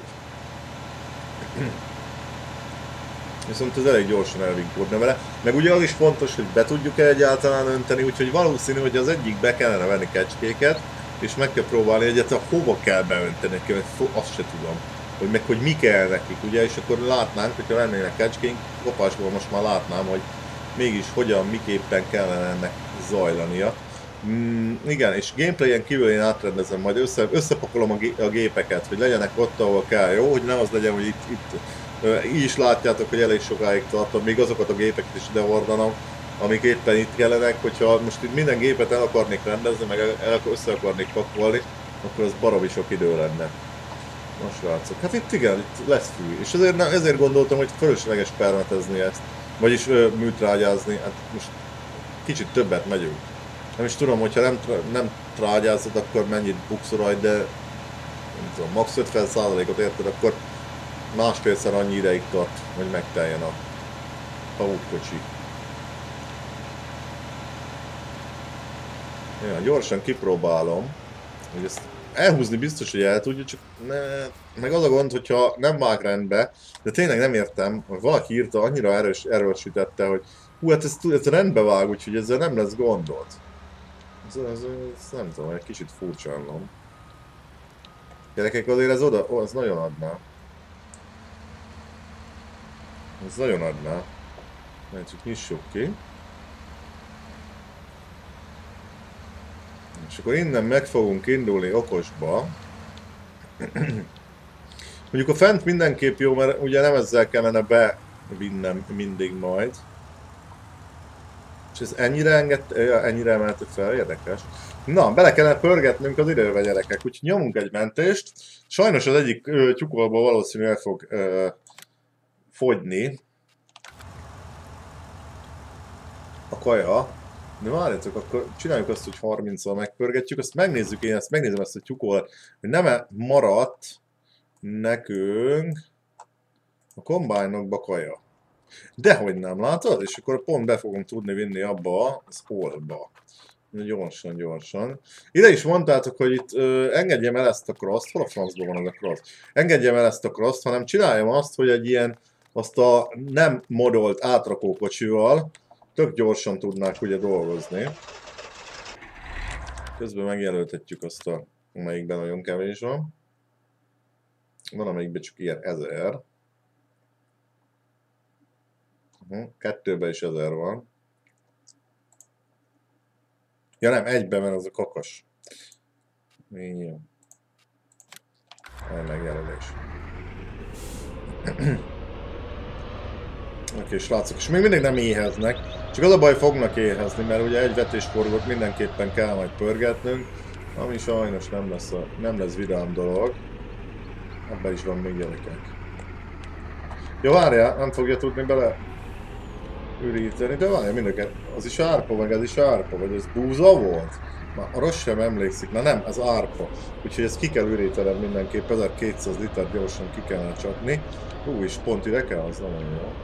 Viszont ez elég gyorsan elvinkódna vele. Meg ugye az is fontos, hogy be tudjuk-e egyáltalán önteni, úgyhogy valószínű, hogy az egyikbe kellene venni kecskéket, és meg kell próbálni egyáltalán hova kell beönteni, azt se tudom. Hogy mi kell nekik, ugye, és akkor látnánk, hogyha lennének kecskénk, kopásból most már látnám, hogy mégis hogyan, miképpen kellene ennek zajlania. Igen, és gameplayen kívül én átrendezem, majd összepakolom a gépeket, hogy legyenek ott, ahol kell, jó? Hogy nem az legyen, hogy itt így is látjátok, hogy elég sokáig tartom, még azokat a gépeket is ide hordanom, amik éppen itt kellenek, hogyha most itt minden gépet el akarnék rendezni, meg össze akarnék pakolni, akkor az baromi sok idő lenne. Most srácok, hát itt igen, itt lesz fű, és ezért gondoltam, hogy fölösleges permetezni ezt, vagyis műtrágyázni, hát most kicsit többet megyünk. Nem is tudom, hogyha nem trágyázod, akkor mennyit bukszoraj, de nem tudom, max 50%-ot érted, akkor másfélszer annyi ideig tart, hogy megteljen a útkocsi. Ja, gyorsan kipróbálom, hogy ezt elhúzni biztos, hogy el tudja, csak meg az a gond, hogyha nem vág rendbe, de tényleg nem értem, hogy valaki írta, annyira erősítette, hogy hú, hát ez rendbe vág, úgyhogy ezzel nem lesz gondod. Ez nem tudom, egy kicsit furcsállom. Gyerekek, azért az nagyon adná. Ez nagyon adná. Mert csak nyissuk ki. És akkor innen meg fogunk indulni okosba. Mondjuk a fent mindenképp jó, mert ugye nem ezzel kellene bevinnem mindig majd. És ez ennyire emeltük fel, érdekes. Na, bele kellene pörgetnünk az időbe, gyerekek, úgyhogy nyomunk egy mentést. Sajnos az egyik tyúkolból valószínűleg fog fogyni a kaja. De várjátok, akkor csináljuk azt, hogy 30-al megpörgetjük, azt megnézzük, én ezt megnézem ezt a tyúkolat, hogy nem maradt nekünk a kombájnokba kaja. Dehogy nem, látod? És akkor pont be fogom tudni vinni abba az oldba. Gyorsan, gyorsan. Ide is mondtátok, hogy itt engedjem el ezt a crust. Hol a francban van ez a crust? Engedjem el ezt a crust, hanem csináljam azt, hogy egy ilyen, azt a nem modolt átrakókocsival tök gyorsan tudnák ugye dolgozni. Közben megjelöltetjük azt a, amelyikben nagyon kevés van. Van, amelyikben csak ilyen 1000. Kettőben is 1000 van. Ja nem, egyben, mert az a kakas. Jó. Megjelölés. Oké, srácok, és még mindig nem éheznek. Csak az a baj, fognak éhezni, mert ugye egy vetésforgót mindenképpen kell majd pörgetnünk, ami sajnos nem lesz vidám dolog. Ebben is van még gyerekek. Ja, várjál, nem fogja tudni bele üríteni, de várjál, mindöket. Az is árpa, meg ez is árpa, vagy ez búza volt? Már arra sem emlékszik, na nem, ez árpa. Úgyhogy ezt ki kell ürítenem mindenképp, 1200 litert gyorsan ki kellene csapni. És pont ide kell, az nagyon jó.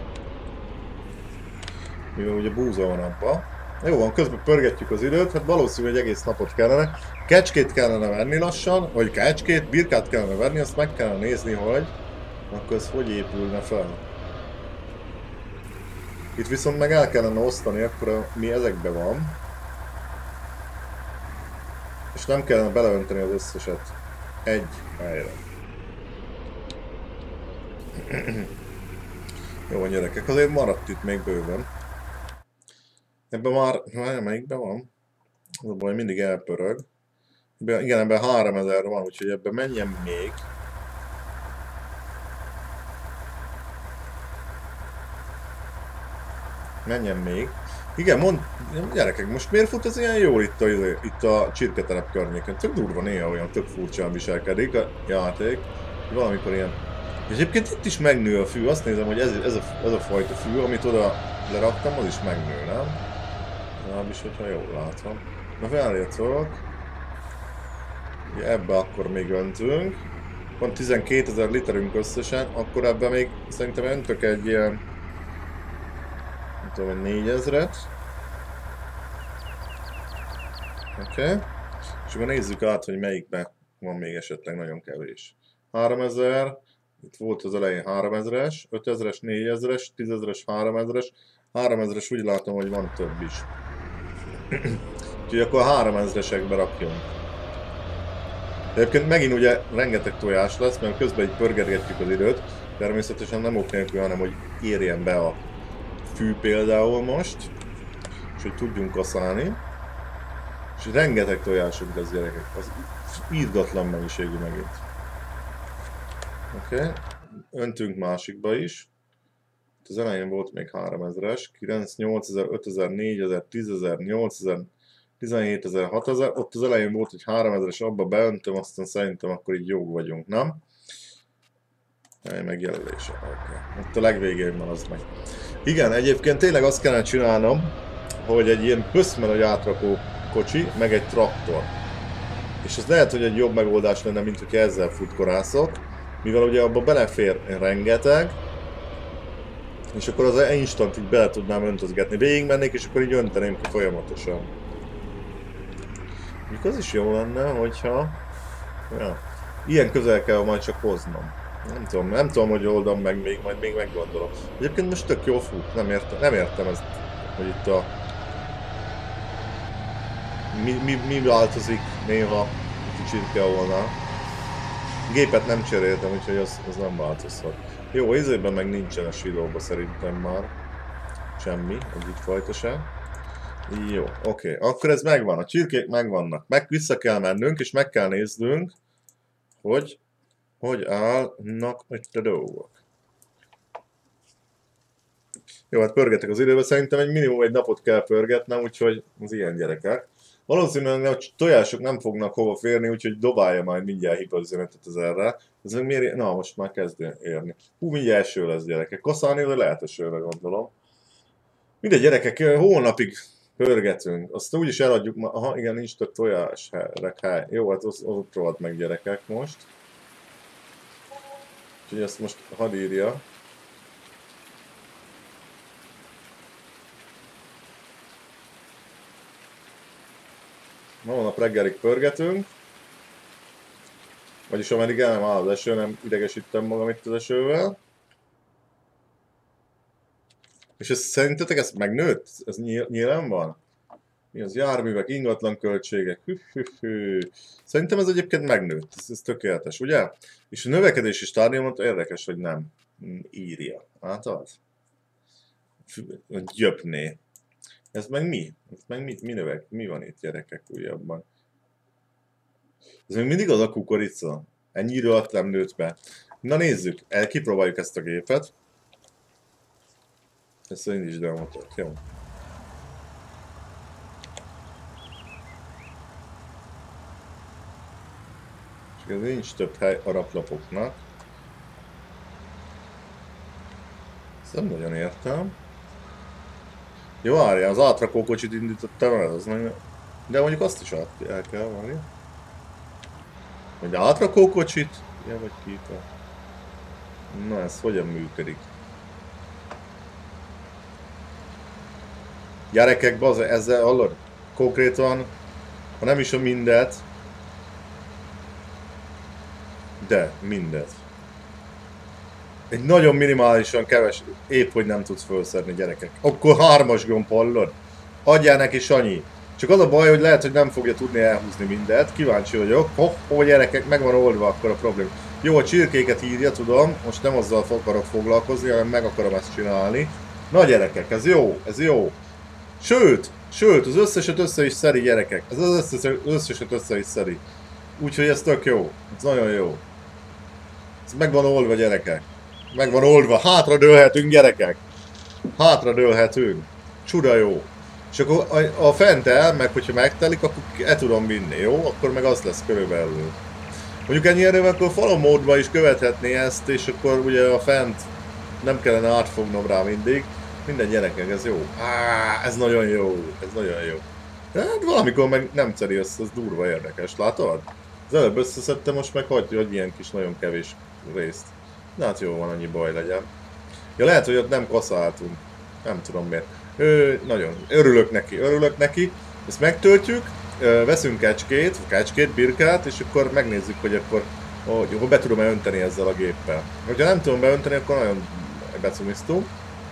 Mivel ugye búza van abban. Jó van, közben pörgetjük az időt, hát valószínű, hogy egész napot kellene. Kecskét kellene venni lassan, vagy kecskét, birkát kellene venni, azt meg kellene nézni, hogy akkor ez hogy épülne fel. Itt viszont meg el kellene osztani, akkor mi ezekben van. És nem kellene beleönteni az összeset egy helyre. Jó van, gyerekek, azért maradt itt még bőven. Ebben már, melyikben van? Az a baj, mindig elpörög. Igen, ebben 3000 van, úgyhogy ebben menjen még. Menjen még. Igen, gyerekek, most miért fut ez ilyen jól itt a csirketelep környéken? Tök durva, néha olyan tök furcsán viselkedik a játék. Valamikor ilyen. És egyébként itt is megnő a fű, azt nézem, hogy ez a fajta fű, amit oda leraktam, az is megnő, nem? Legalábbis, hogyha jól látom. Na feljátszott. Ugye ebbe akkor még öntünk. Van 12 000 literünk összesen, akkor ebbe még szerintem öntök egy ilyen... nem tudom, 4000-et. Oké. És akkor nézzük át, hogy melyikben van még esetleg nagyon kevés. 3000, itt volt az elején 3000-es, 5000-es, 4000-es, 10.000-es, 3000-es. 3000-es úgy látom, hogy van több is. Úgyhogy akkor a 3000-esekbe rakjunk. De egyébként megint ugye rengeteg tojás lesz, mert közben így pörgetgetjük az időt. Természetesen nem ok nélkül, hanem hogy érjen be a fű például most. És hogy tudjunk kaszálni. És rengeteg tojásunk lesz, gyerekek. Az írdatlan mennyiségű megint. Oké. Öntünk másikba is. Az elején volt még 3000-es, 9, 8000, 5000, 4000, 10.000, 8000, 17.000, 6000, ott az elején volt, hogy 3000-es, abba beöntöm, aztán szerintem akkor így jók vagyunk, nem? Megjelölése, oké. Ott a legvégén van az meg. Igen, egyébként tényleg azt kellene csinálnom, hogy egy ilyen pöszmenő átrakó kocsi, meg egy traktor. És ez lehet, hogy egy jobb megoldás lenne, mint hogyha ezzel futkorászok, mivel ugye abba belefér rengeteg, és akkor az instant így bele tudnám öntözgetni. Végig mennék, és akkor így önteném ki folyamatosan. Mondjuk az is jó lenne, hogyha... ja, ilyen közel kell majd csak hoznom. Nem tudom, hogy oldom meg még, majd még meggondolom. Egyébként most tök jó fut, nem értem ezt, hogy itt a... Mi változik néha a csirkeolnál. Gépet nem cseréltem, úgyhogy az nem változhat. Jó, izében meg nincsen a silóba szerintem már semmi, egyik fajta sem. Jó, oké. Akkor ez megvan. A csirkék megvannak. Vissza kell mennünk, és meg kell néznünk, hogy állnak itt a dolgok. Jó, hát pörgetek az időben, szerintem minimum egy napot kell pörgetnem, úgyhogy az ilyen gyerekek. Valószínűleg a tojások nem fognak hova férni, úgyhogy dobálja majd mindjárt hipazüzenetet az erre. Ez meg miért? Na, most már kezd érni. Hú, mindjárt eső lesz, gyerekek. Kaszálni, de lehet esőre, gondolom. Mindegy, gyerekek, hónapig pörgetünk. Azt úgyis eladjuk ma. Aha, igen, nincs több tojás. Jó, hát ott rohadt meg, gyerekek, most. Úgyhogy ezt most hadd írja. Ma van a reggelig pörgetünk. Vagyis ameddig el nem áll az eső, nem idegesítem magam itt az esővel. És ez, szerintetek ez megnőtt? Ez nyilván van? Mi az járművek, ingatlan költségek? Szerintem ez egyébként megnőtt, ez tökéletes, ugye? És a növekedési stádiumot érdekes, hogy nem írja. Látod? Gyöpné. Ez meg mi? Ez meg mi növek? Mi van itt, gyerekek, újabban? Ez még mindig az a kukorica. Ennyi idő alatt nem nőtt be. Na nézzük, kipróbáljuk ezt a gépet. Ezt indítsd be a motort, jó? És ez nincs több hely a raklapoknak. Ezt nem nagyon értem. Jó, várjál, az átrakókocsit indítottam el, az nagyon... De mondjuk azt is el kell várni. Hogy átrakókocsit? Ja, vagy képe. Na, ez hogyan működik? Gyerekek, ezzel hallod? Konkrétan, ha nem is a mindet, de mindet. Egy nagyon minimálisan keves, épp hogy nem tudsz felszedni, gyerekek. Akkor 3-as gomb, hallod? Adjál neki, Sanyi. Csak az a baj, hogy lehet, hogy nem fogja tudni elhúzni mindet. Kíváncsi vagyok. Gyerekek, meg van oldva akkor a probléma. Jó, a csirkéket írja, tudom. Most nem azzal akarok foglalkozni, hanem meg akarom ezt csinálni. Na gyerekek, ez jó, ez jó. Sőt, az összeset össze is szedi, gyerekek. Ez az összeset össze is szedi. Úgyhogy ez tök jó. Ez nagyon jó. Ez meg van oldva, gyerekek. Meg van oldva. Hátra dőlhetünk, gyerekek. Hátra dőlhetünk. Csuda jó. És akkor a fent el, meg hogyha megtelik, akkor el tudom vinni, jó? Akkor meg az lesz körülbelül. Mondjuk ennyi erővel akkor falon módban is követhetné ezt, és akkor ugye a fent nem kellene átfognom rá mindig. Minden gyerekek, ez jó. Ez nagyon jó, ez nagyon jó. De hát valamikor meg nem ceri össze, ez durva érdekes, látod? Az előbb összeszedtem, most meg hogy ilyen kis nagyon kevés részt. Na hát jó van, annyi baj legyen. Ja, lehet, hogy ott nem kaszáltunk. Nem tudom miért. Nagyon örülök neki. Ezt megtöltjük, veszünk kecskét, birkát, és akkor megnézzük, hogy akkor be tudom-e önteni ezzel a géppel. Ha nem tudom beönteni, akkor nagyon becumisztunk.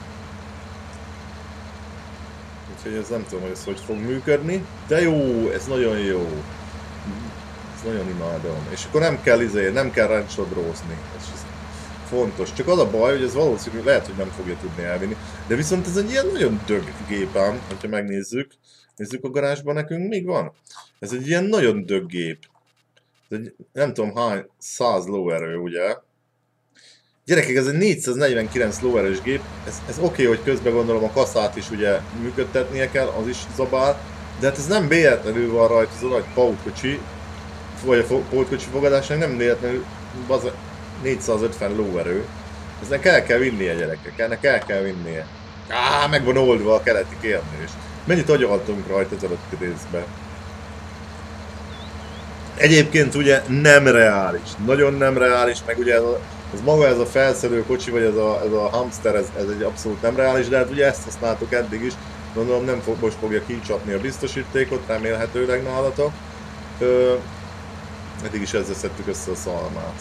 Úgyhogy ez nem tudom, hogy ez hogy fog működni. De jó, ez nagyon jó. Ez nagyon imádom. És akkor nem kell rancsodrózni. Ez fontos. Csak az a baj, hogy ez valószínű, lehet, hogy nem fogja tudni elvinni. De viszont ez egy ilyen nagyon dög gépám, hogyha megnézzük. Nézzük a garázsban, nekünk még van. Ez egy ilyen nagyon dög gép. Ez egy, nem tudom hány 100 lóerő, ugye? Gyerekek, ez egy 449 lóerős gép. Ez oké, hogy közben gondolom a kaszát is ugye működtetnie kell, az is zabál. De hát ez nem véletlenül van rajta, ez a nagy pótkocsi. Vagy a pótkocsi fogadásnak nem véletlenül 450 lóerő. Eznek el kell vinnie, gyerekek, ennek el kell vinnie. Meg van oldva a keleti kérdés. Mennyit agyaltunk rajta az előtti részben. Egyébként ugye nem reális, nagyon nem reális, meg ugye ez maga ez a felszerelő kocsi, vagy ez a hamster, ez egy abszolút nem reális, de hát ugye ezt használtuk eddig is. Gondolom nem most fogja kicsapni a biztosítékot, remélhetőleg nálatok. Eddig is ezzel szedtük össze a szalmát.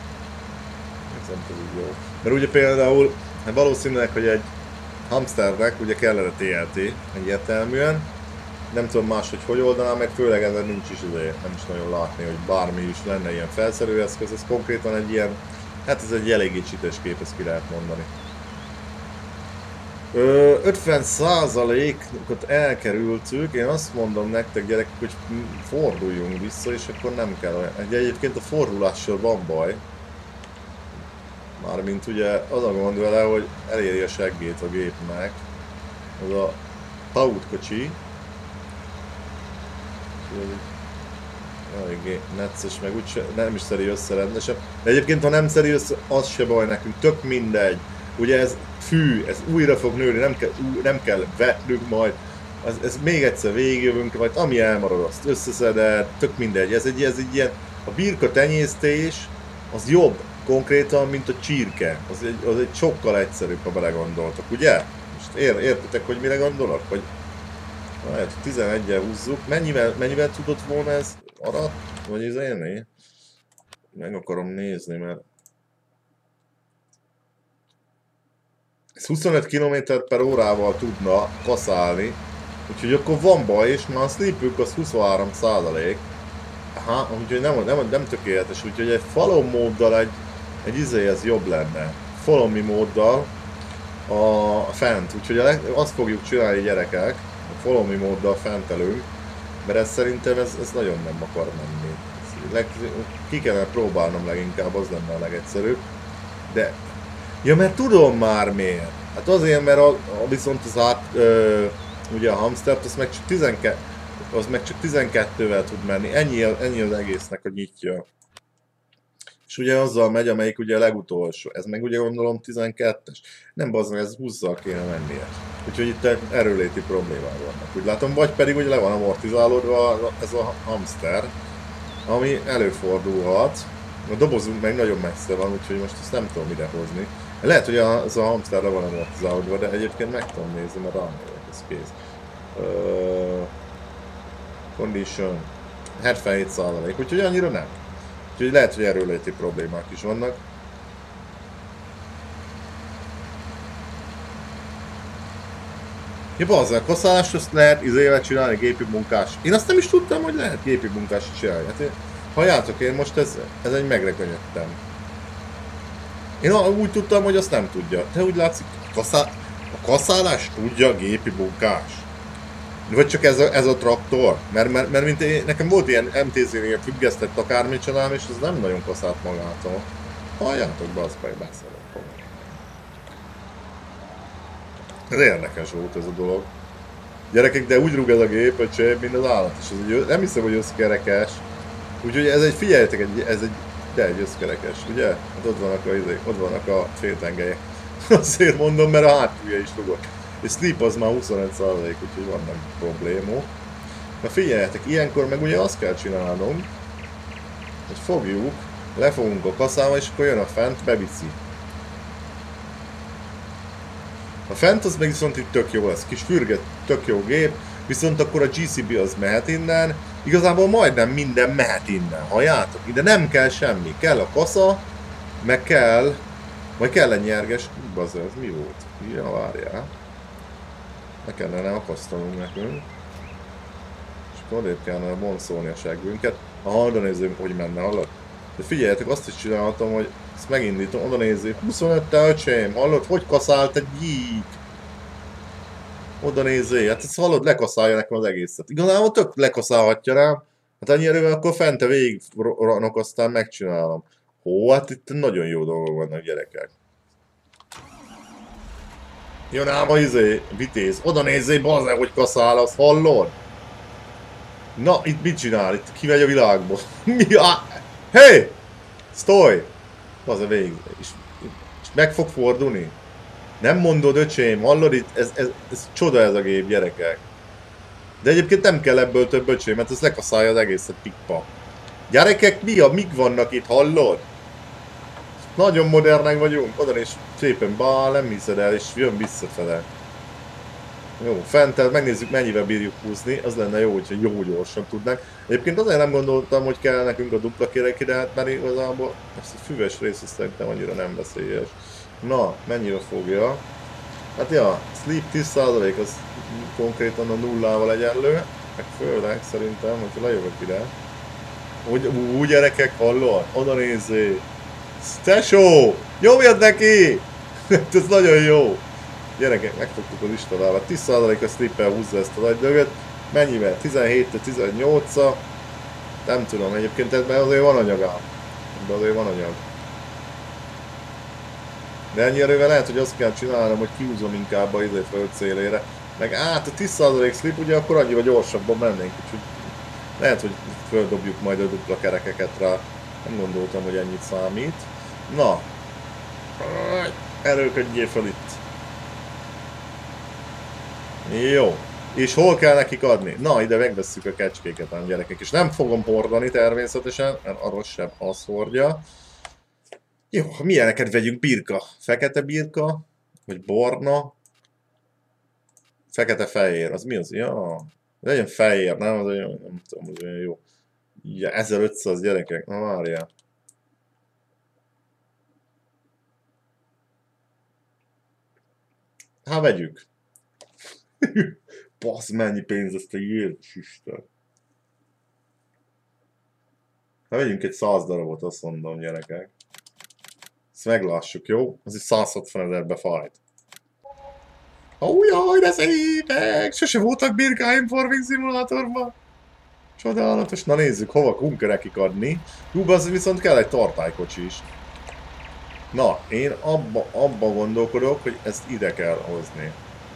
Jó. Mert ugye például valószínűleg, hogy egy hamsternek ugye kellene TLT egyértelműen. Nem tudom máshogy hogy oldaná meg, főleg ezen nincs is azért, nem is nagyon látni, hogy bármi is lenne ilyen felszerelőeszköz, ez konkrétan egy ilyen, hát ez egy eléggé csites kép, ezt ki lehet mondani. 50%-ot elkerültük, én azt mondom nektek gyerekek, hogy forduljunk vissza, és akkor nem kell olyan. Egyébként a fordulással van baj. Mármint ugye az a gond vele, hogy eléri a seggét a gépnek. Az a pautkocsi. Eléggé necces, meg úgy nem is szeri össze rendesen. De egyébként ha nem szeri össze, az se baj nekünk, tök mindegy. Ugye ez fű, ez újra fog nőni, nem kell vetnünk majd. Ez még egyszer végigjövünk, majd ami elmarad, azt összeszeded, tök mindegy. Ez egy ilyen, a birka tenyésztés az jobb konkrétan, mint a csirke. Az egy sokkal egyszerűbb, ha belegondoltak, ugye? Most értitek, hogy mire gondolok? Vagy lehet, 11-el húzzuk. Mennyivel tudott volna ez arat? Vagy ez élni? Meg akarom nézni, mert... Ez 25 km/h tudna kaszálni, úgyhogy akkor van baj, és már a sleepünk az 23%. Aha, úgyhogy nem tökéletes, úgyhogy egy follow móddal egy ez jobb lenne. Follow me móddal a fent, úgyhogy azt fogjuk csinálni gyerekek, a follow me móddal fentelünk, mert ez szerintem ez nagyon nem akar menni. Ki kellene próbálnom leginkább, az lenne a legegyszerűbb. De... Ja, mert tudom már miért. Hát azért, mert viszont ugye a hamstert, az meg csak 12-vel tud menni. Ennyi az egésznek a nyitja. És ugye azzal megy, amelyik ugye a legutolsó. Ez meg ugye gondolom 12-es. Nem bazdmeg, ez 20-zal kéne mennie. Úgyhogy itt erőléti problémák vannak. Úgy látom, vagy pedig ugye le van amortizálódva ez a hamster, ami előfordulhat. A dobozunk meg nagyon messze van, úgyhogy most ezt nem tudom ide hozni. Lehet, hogy ez a hamster le van amortizálódva, de egyébként meg tudom nézni, mert rámérek, ez kész. Condition 77%, úgyhogy annyira nem. Úgyhogy lehet, hogy erőléti problémák is vannak. Ja, bazzá, a kaszálást azt lehet izével csinálni, gépi munkás. Én azt nem is tudtam, hogy lehet gépi munkás csinálni. Hát halljátok, én most ez egy megrekonyögtem. Én úgy tudtam, hogy azt nem tudja. De úgy látszik, a kaszálás tudja gépi munkás. Vagy csak ez a traktor? Mert mint nekem volt ilyen MTZ-nél függesztett akármit csinálni, és ez nem nagyon kaszált magától. Halljátok be, azt meg beszélek. Ez érdekes volt ez a dolog. Gyerekek, de úgy rúg ez a gép, hogy mint az állat. És nem hiszem, hogy összkerekes. Úgyhogy figyeljetek, egy összkerekes, ugye? Hát ott vannak a féltengelyek. Azért mondom, mert a hátulja is rugott. És sleep az már 25%, úgyhogy van nem probléma. Na figyeljetek, ilyenkor meg ugye azt kell csinálnom, hogy fogjuk, lefogunk a kaszába, és akkor jön a fent, beviszi. A fent az meg viszont itt tök jó lesz, kis fürget, tök jó gép, viszont akkor a GCB az mehet innen, igazából majdnem minden mehet innen, halljátok? Ide nem kell semmi, kell a kasza, meg kell, vagy kell egy nyerges, bazd, ez mi volt? Ja, várjál. Ne kellene akasztanunk nekünk. És akkor odébb kellene bonszolni a seggünket. Oda nézzük, hogy menne, hallod? De figyeljetek, azt is csinálhatom, hogy ezt megindítom, oda nézzük. 25-tel, öcsém, hallod? Hogy kaszált egy gyík? Oda nézzé, hát ezt hallod, lekaszálja nekem az egészet. Igazából tök lekaszálhatja rám. Hát annyira akkor fente végig ranok, aztán megcsinálom. Hó, hát itt nagyon jó dolgok vannak, gyerekek. Jön ám a vitéz. Oda nézzé, bazdmeg, hogy kaszál, azt hallod? Na, itt mit csinál? Itt kimegy a világból. Mi a... Hé! Sztoj! Bazdmeg végig. És meg fog fordulni? Nem mondod, öcsém, hallod itt? Ez csoda ez a gép, gyerekek. De egyébként nem kell ebből több, öcsém, mert ez lekaszálja az egészet pikpa. Gyerekek, mik vannak itt, hallod? Nagyon modernek vagyunk, oda és szépen nem hiszed el, és jön visszafele. Jó, fent, megnézzük mennyivel bírjuk húzni, az lenne jó, hogyha jó gyorsan tudnánk. Egyébként azért nem gondoltam, hogy kell nekünk a dupla kerek, de hát már igazából ezt a füves rész szerintem annyira nem veszélyes. Na, mennyire fogja? Hát ja, sleep 10% az konkrétan a nullával egyenlő, meg főleg szerintem, hogyha lejövök ide. Úgy gyerekek, hallod? Oda nézzé! Tesó! Nyomjad neki! Ez nagyon jó! Gyerekek, megfogtuk az istadálat. 10%-a strippel húzza ezt a nagy dögöt. Mennyivel? 17-18-a. Nem tudom, egyébként ebben azért van anyag. Ebben azért van anyag. De ennyi erővel lehet, hogy azt kell csinálnom, hogy kihúzom inkább a föld szélére. Meg át a 10% slip, ugye akkor annyira gyorsabban mennénk, úgyhogy lehet, hogy földobjuk majd a dupla kerekeket rá. Nem gondoltam, hogy ennyit számít. Na. Erőködjél fel itt. Jó. És hol kell nekik adni? Na, ide megvesszük a kecskéket, ám gyerekek. És nem fogom hordani természetesen, mert arról sem az hordja. Jó, milyeneket vegyünk? Birka. Fekete birka, vagy barna. Fekete-fehér, az mi az? Ja, legyen fehér, nem? Az olyan, nem tudom, az olyan jó. Ja, 1500 gyerekek, na várjál. Hát vegyük. Basz, mennyi pénz ezt a Jézus Isten. Hát vegyünk egy 100 darabot, azt mondom, gyerekek. Ezt meglássuk, jó? Az is 160 000-be fájt. Ó, jaj, de szépek! Sose voltak birkáim Farming Simulatorban. Csodálatos. Na nézzük, hova kell nekik adni. Hú, az viszont kell egy tartálykocsi is. Na, én abba gondolkodok, hogy ezt ide kell hozni.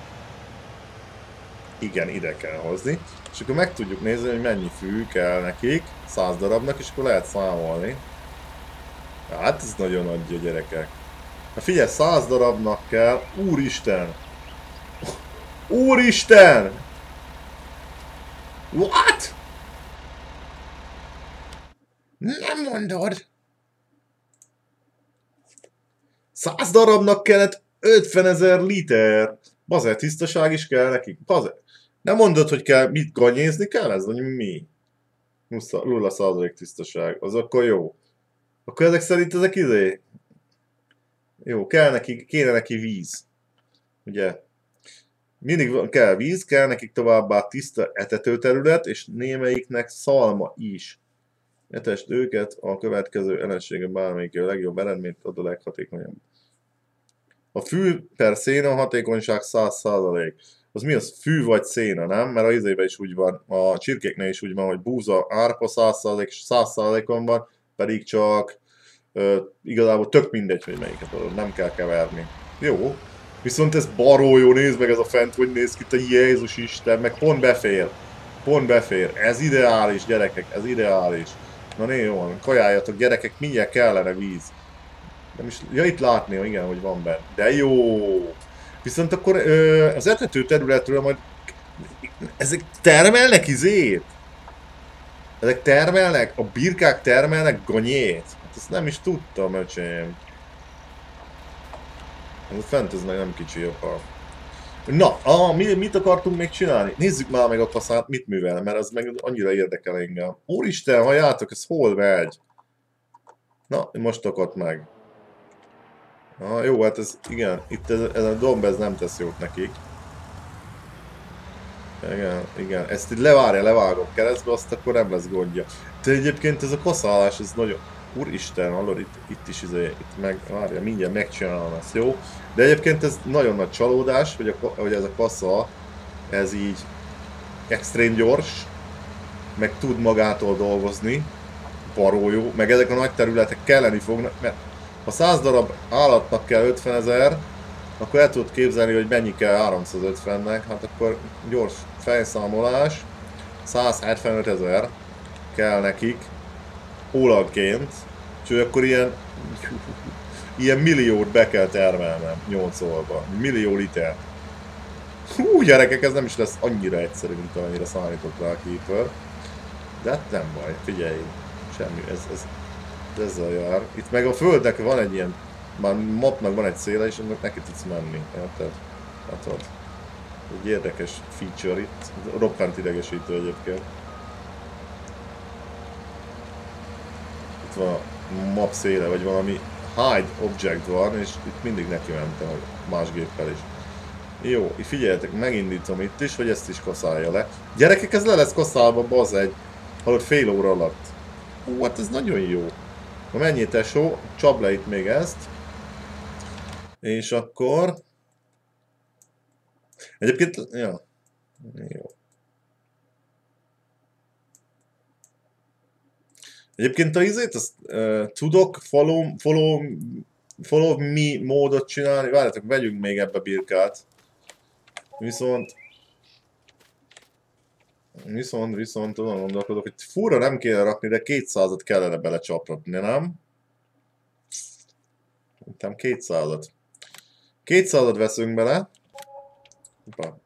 Igen, ide kell hozni. És akkor meg tudjuk nézni, hogy mennyi fű kell nekik, 100 darabnak, és akkor lehet számolni. Hát ez nagyon adja, gyerekek. Na figyelj, 100 darabnak kell, úristen! Úristen! What? Nem mondod! 100 darabnak kellett 50 000 liter. Bazer, tisztaság is kell nekik. Bazer. Nem mondod, hogy kell mit ganyézni kell ez, vagy mi? 0% tisztaság. Az akkor jó. Akkor ezek szerint ezek izé? Jó, kéne neki víz. Ugye? Mindig kell víz, kell nekik továbbá tiszta etetőterület, és némelyiknek szalma is. Etest őket, a következő ellensége bármelyik a legjobb eredményt ad a leghatékonyabb. A fű per széna hatékonyság 100%. Az mi az? Fű vagy széna, nem? Mert a izébe is úgy van, a csirkéknél is úgy van, hogy búza, árpa 100% és 100%-on van, pedig csak igazából tök mindegy, hogy melyiket adod, nem kell keverni. Jó. Viszont ez baró jó, nézd meg ez a fent, hogy néz ki, te Jézus Isten, meg pont befér. Pont befér. Ez ideális, gyerekek, ez ideális. Na né, jó van, kajáljatok, gyerekek, mindjárt kellene víz. Nem is, ja, itt látni, igen, hogy van benne. De jó! Viszont akkor az etető területről majd... Ezek termelnek izét? Ezek termelnek? A birkák termelnek ganyét? Hát ezt nem is tudtam, öcsém. Ez fent ez meg nem kicsi apa. Na, mit akartunk még csinálni? Nézzük már meg a kaszát, mit művel, mert az meg annyira érdekel engem. Úristen, halljátok, ez hol megy? Na, most akadt meg. Jó, hát ez, igen, itt ez a domb ez nem tesz jót nekik. Igen, ezt itt levágom keresztbe, azt akkor nem lesz gondja. De egyébként ez a kaszálás, ez nagyon... Úristen, hallod, itt is várja, mindjárt megcsinálom ezt, jó? De egyébként ez nagyon nagy csalódás, hogy ez a kasza, ez így extrém gyors, meg tud magától dolgozni, baró jó, meg ezek a nagy területek kelleni fognak, mert ha 100 darab állatnak kell 50 000, akkor el tudod képzelni, hogy mennyi kell 350-nek, hát akkor gyors fejszámolás, 175 000 kell nekik ólagként, úgyhogy akkor ilyen milliót be kell termelnem 8 órába, millió liter. Hú, gyerekek, ez nem is lesz annyira egyszerű, mint amennyire számított rá a Keeper. De hát nem baj, figyelj, semmi, ezzel jár. Itt meg a földnek van egy ilyen, már mapnak van egy széle, és annak neki tudsz menni, érted? Hát egy érdekes feature itt, roppant idegesítő egyébként. Itt van a map széle, vagy valami hide object van, és itt mindig neki mentem más géppel is. Jó, figyeljetek, megindítom itt is, hogy ezt is kaszálja le. Gyerekek, ez le lesz kaszálva, bazd egy, hallod, fél óra alatt. Ó, hát ez nagyon jó. Na mennyi tesó, csapd le itt még ezt. És akkor... Egyébként, ja, jó. Egyébként a izét, azt tudok follow me módot csinálni. Várjátok, vegyünk még ebbe birkát. Viszont tudom, gondolkodok, hogy fúra nem kéne rakni, de 200-at kellene belecsapratni, nem? Nem 200-at. 200-at veszünk bele. Hoppá.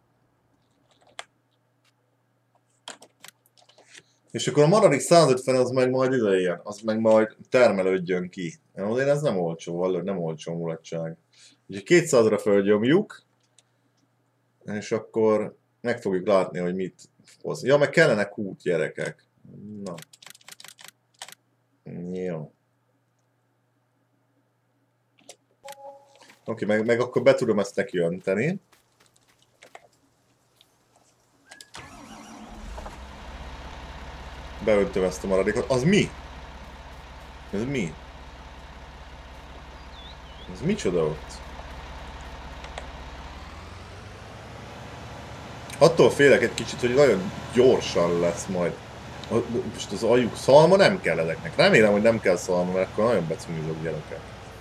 És akkor a maradék 150 az meg majd idején, az meg majd termelődjön ki. Azért ez nem olcsó, valahogy nem olcsó mulatság. Úgyhogy 200-ra fölgyomjuk, és akkor meg fogjuk látni, hogy mit hoz. Ja, meg kellene kút, gyerekek. Na. Jó. Oké, meg akkor be tudom ezt neki önteni. Beöntöm ezt a maradékot. Az mi? Ez mi? Ez micsoda ott? Attól félek egy kicsit, hogy nagyon gyorsan lesz majd. Most az ajuk szalma nem kell ezeknek. Remélem, hogy nem kell szalma, mert akkor nagyon becumizok gyerekek.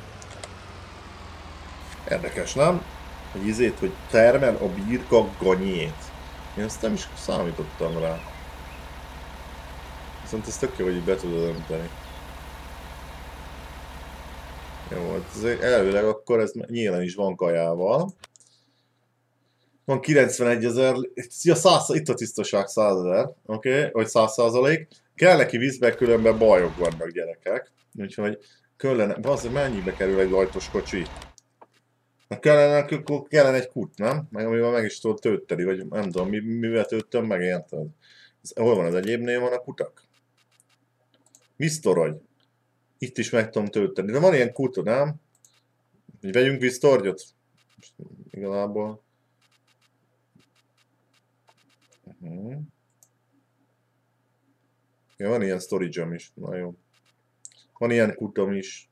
Érdekes, nem? Hogy izét, hogy termel a birka ganyét. Én ezt nem is számítottam rá. Viszont ez tök jó, hogy így be tudod önteni. Jó, elvileg akkor ez nyílen is van kajával. Van 91 000, itt a tisztaság 100 000, oké, vagy 100%. Kell neki vízbe, különben bajok vannak gyerekek. Úgyhogy mennyibe kerül egy lajtos kocsi? Kellene egy kút, nem? Meg amivel meg is tudod tölteni, vagy nem tudom, mivel töltöm meg, érted? Hol van az egyébnél van a kutak? Víztorony. Itt is meg tudom tölteni, de van ilyen kút, nem? Hogy vegyünk víztornyot? Igazából. Ja, van ilyen storage-om is, na jó. Van ilyen kutom is.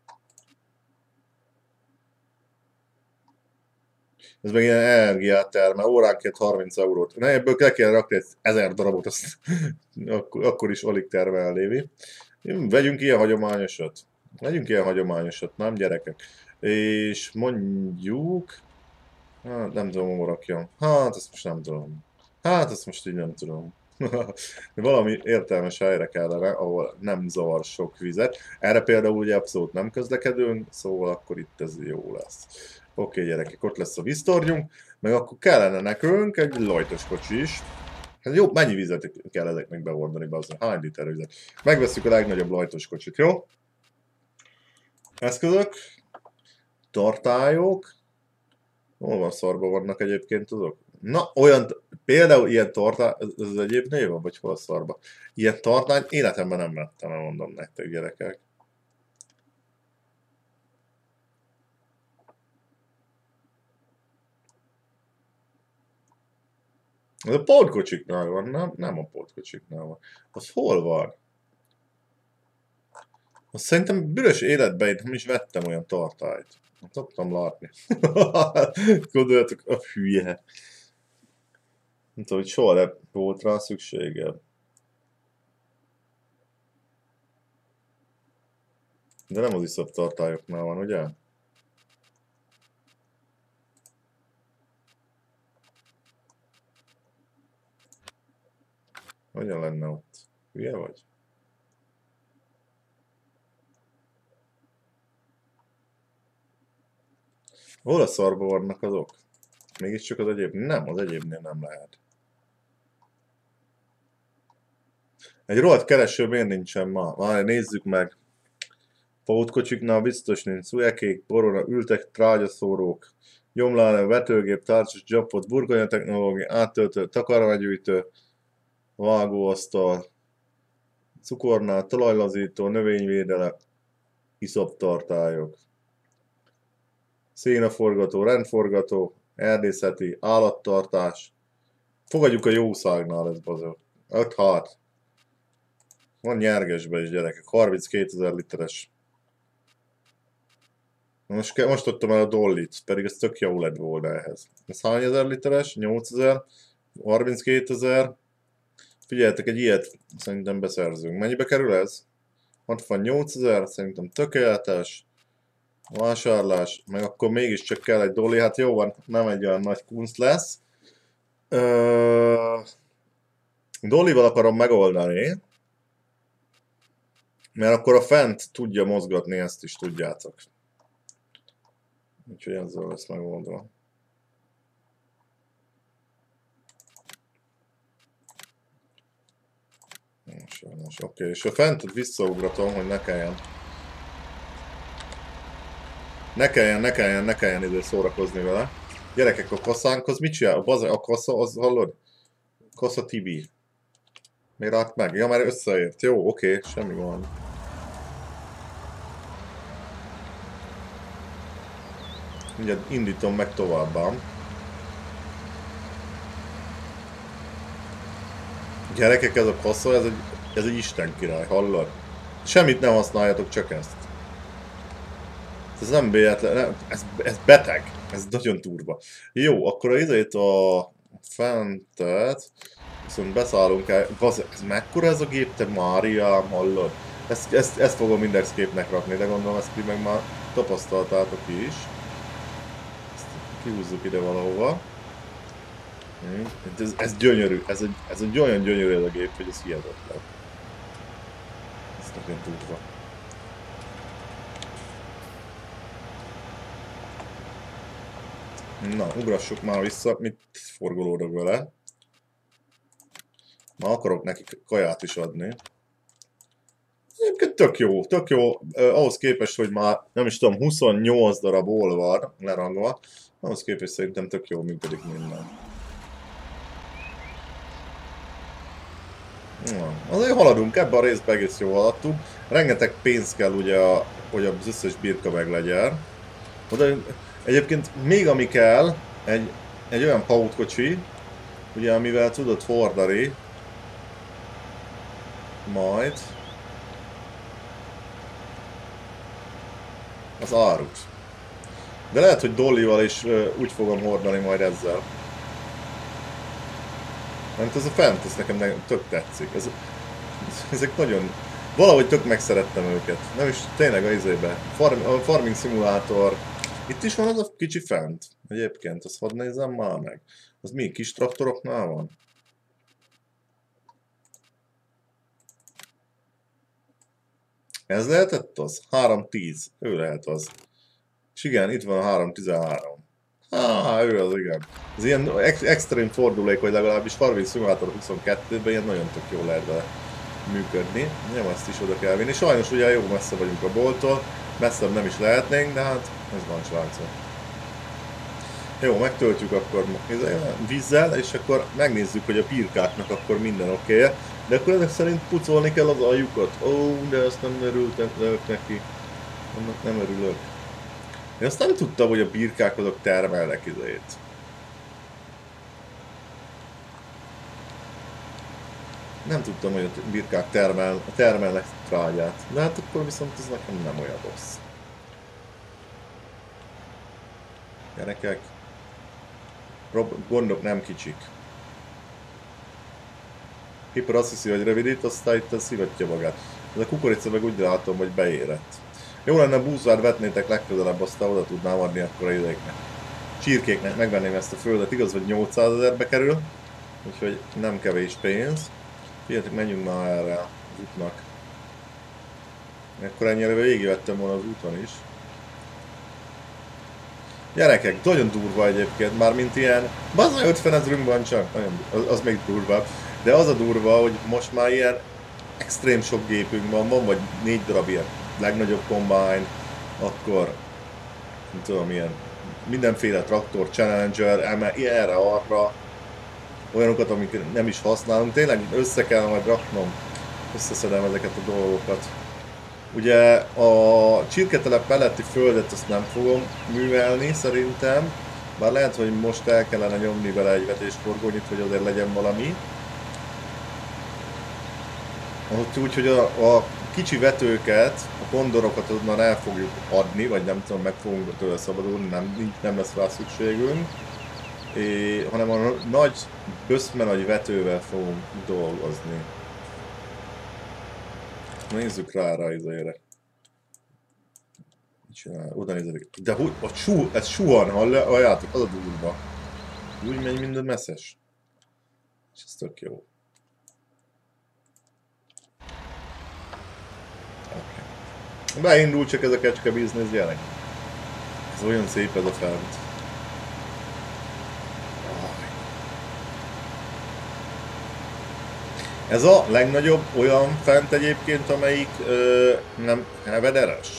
Ez meg ilyen energiát termel, óránként 30 eurót. Na, ebből kell rakni 1000 darabot, azt akkor is alig termel lévi. Vegyünk ilyen hagyományosat. Vegyünk ilyen hagyományosat, nem gyerekek? És mondjuk... Hát nem tudom, hol rakjam. Hát ezt most nem tudom. Hát ezt most így nem tudom. Valami értelmes helyre kellene, ahol nem zavar sok vizet. Erre például ugye abszolút nem közlekedünk, szóval akkor itt ez jó lesz. Oké, gyerekek, ott lesz a víztornyunk, meg akkor kellene nekünk egy lajtos kocsi is. Hát jó, mennyi vizet kell ezeknek behordani be, az hány liter vizet? Megveszünk a legnagyobb lajtos kocsit, jó? Eszközök, tartályok. Hol van szarba vannak egyébként azok? Na, olyan, például ilyen tartály, ez egyéb név van, vagy hol szarba? Ilyen tartályt életemben nem vettem, mondom nektek, gyerekek. Ez a pótkocsiknál van, nem a pótkocsiknál van. Az hol van? Azt szerintem büdös életben én nem is vettem olyan tartályt. Szoktam látni. Gondoljatok, a hülye. Nem tudom, hogy soha nem volt rá szükségem. De nem az iszap tartályoknál van, ugye? Hogyan lenne ott? Hülye vagy? Hol a szarba vannak azok? Mégiscsak az egyéb? Nem, az egyébnél nem lehet. Egy rohadt kereső miért nincsen ma? Várj, nézzük meg. Pótkocsiknál biztos nincs. Szujekék, borona, ültek, trágyaszórók, gyomláló, vetőgép, tárcsas, dzsapot, burgonya technológia, áttöltő, takarmánygyűjtő, vágóasztal, cukornál, talajlazító, növényvédelem, iszaptartályok, szénaforgató, rendforgató, erdészeti, állattartás. Fogadjuk a jószágnál ez bazol. 5-6. Van nyergesbe is gyerekek, 32 000 literes. Most adtam el a Dollit, pedig ez tök jó lett volna ehhez. Ez hány ezer literes? 8000? 32 000? Figyeljetek, egy ilyet szerintem beszerzünk. Mennyibe kerül ez? 68 000, szerintem tökéletes. Vásárlás, meg akkor mégiscsak kell egy dolly, hát jó van, nem egy olyan nagy kunst lesz. Dollyval akarom megoldani, mert akkor a fent tudja mozgatni, ezt is tudjátok. Úgyhogy ezzel lesz megoldva. Oké, és a fentet visszaugratom, hogy ne kelljen. Ne kelljen ide szórakozni vele. Gyerekek, a kasszánkhoz mit csinál? A kassa, az hallod? Kassa Tibi. Miért állt meg? Ja, már összeért. Jó, oké, semmi gond. Mindjárt indítom meg továbbá. Gyerekek, ez a kassa, ez egy isten király, hallod? Semmit nem használjatok, csak ezt. Ez nem véletlen, ez beteg. Ez nagyon turba. Jó, akkor a fentet, viszont beszállunk el. Ez mekkora ez a gép, te Mária, hallod? Ezt fogom indexképnek rakni, de gondolom ezt ti meg már tapasztaltátok is. Ezt kihúzzuk ide valahova. Ez gyönyörű, ez egy olyan gyönyörű ez a gép, hogy ez hihetetlen. Ez nagyon turva. Na, ugrassuk már vissza, mit forgolódok vele. Ma akarok neki kaját is adni. Egyébként tök jó. Ahhoz képest, hogy már nem is tudom, 28 darab ól van lerangva, ahhoz képest szerintem tök jól működik minden. Na, azért haladunk, ebben a részben egész jól haladtunk. Rengeteg pénz kell ugye, hogy az összes birka meg legyen. Oda, egyébként még ami kell, egy olyan pautkocsi, ugye amivel tudod hordani majd az árut. De lehet, hogy dollival is úgy fogom hordani majd ezzel. Mert ez a fent, ez nekem tök tetszik. Ezek nagyon... Valahogy tök megszerettem őket. Nem is tényleg a izébe. A Farming Simulator. Itt is van az a kicsi fent. Egyébként, azt hadd nézzem már meg. Az mi? Kis traktoroknál van? Ez lehetett az? 310. Ő lehet az. És igen, itt van a 313. Ő az, igen. Ez ilyen extrém fordulék, hogy legalábbis Farming Simulator 22-ben ilyen nagyon tök jól lehet vele működni. Nem, ezt is oda kell vinni. Sajnos ugye jó messze vagyunk a bolttól, messzebb nem is lehetnénk, de hát ez van, srácok. Jó, megtöltjük akkor vízzel, és akkor megnézzük, hogy a birkáknak akkor minden oké. De akkor ezek szerint pucolni kell az aljukat. De ezt nem örülök neki. Annak nem örülök. Én azt nem tudtam, hogy a birkák azok termelnek idejét. Nem tudtam, hogy a birkák termelnek trágyát. De hát akkor viszont ez nekem nem olyan rossz. Gyerekek. Gondok nem kicsik. Hipper azt hiszi, hogy rövidít, aztán itt szivatja magát. Ez a kukorica meg úgy látom, hogy beérett. Jó lenne búzvár vetnétek legközelebb, aztán oda tudnám adni akkor a idejéknek. Csirkéknek megvenném ezt a földet, igaz, hogy 800 000-be kerül. Úgyhogy nem kevés pénz. Figyeljetek, menjünk már erre az útnak. Akkor ennyire végigvettem volna az úton is. Gyerekek, nagyon durva egyébként, mármint ilyen... Bazdmeg 50 000 van csak, az még durvább. De az a durva, hogy most már ilyen extrém sok gépünk van vagy 4 darab ilyen legnagyobb combine, akkor nem tudom, ilyen mindenféle traktor, Challenger, erre-arra, olyanokat, amik nem is használunk. Tényleg össze kell majd raknom, összeszedem ezeket a dolgokat. Ugye a csirketelep melletti földet azt nem fogom művelni szerintem, bár lehet, hogy most el kellene nyomni vele egy vetésforgónyit, hogy azért legyen valami. Úgy, hogy a kicsi vetőket, a kondorokat onnan el fogjuk adni, vagy nem tudom, meg fogunk tőle szabadulni, nem lesz rá szükségünk. Hanem a nagy, böszme nagy vetővel fogunk dolgozni. Nézzük rá a izére. Oda nézzük. De ez suhan, halljátok, az a durva. Úgy megy minden messzes. És ez tök jó. Okay. Beindul csak ez a kecske biznisz, gyerek. Ez olyan szép ez a fent. Ez a legnagyobb olyan fent egyébként, amelyik nem hevederes.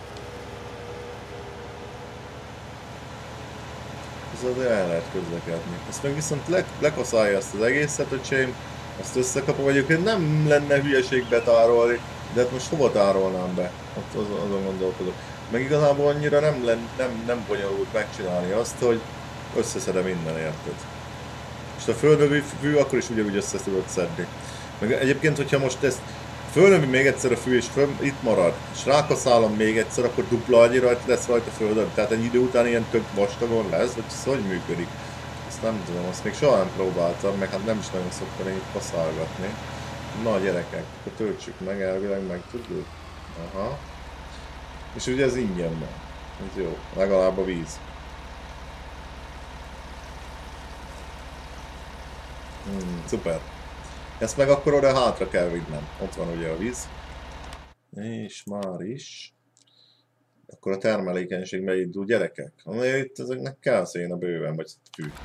Ez azért el lehet közlekedni. Ezt meg viszont lekaszálja ezt az egészet, öcsém. Ezt összekapom, egyébként nem lenne hülyeség betárolni, de hát most hova tárolnám be? Ott azon gondolkodok. Meg igazából annyira nem bonyolult megcsinálni azt, hogy összeszedem minden, érted? És a földnövi fű akkor is ugyanúgy össze tudod szedni. Meg egyébként, hogyha most ezt fölnövi még egyszer a fű és itt marad, és rákaszálom még egyszer, akkor dupla annyi lesz rajta földön. Tehát egy idő után ilyen tök vastagon lesz, vagy ez hogy működik? Ezt nem tudom, azt még soha nem próbáltam, meg hát nem is nagyon szoktam így kaszálgatni. Na gyerekek, akkor töltsük meg, elvileg meg tudjuk. Aha. És ugye ez ingyen van. Ez jó, legalább a víz. Szuper. Ezt meg akkor oda hátra kell vinnem. Ott van ugye a víz. És már is. Akkor a termelékenység megindul, gyerekek. Itt ezeknek kell széna bőven, vagy fű. Okay.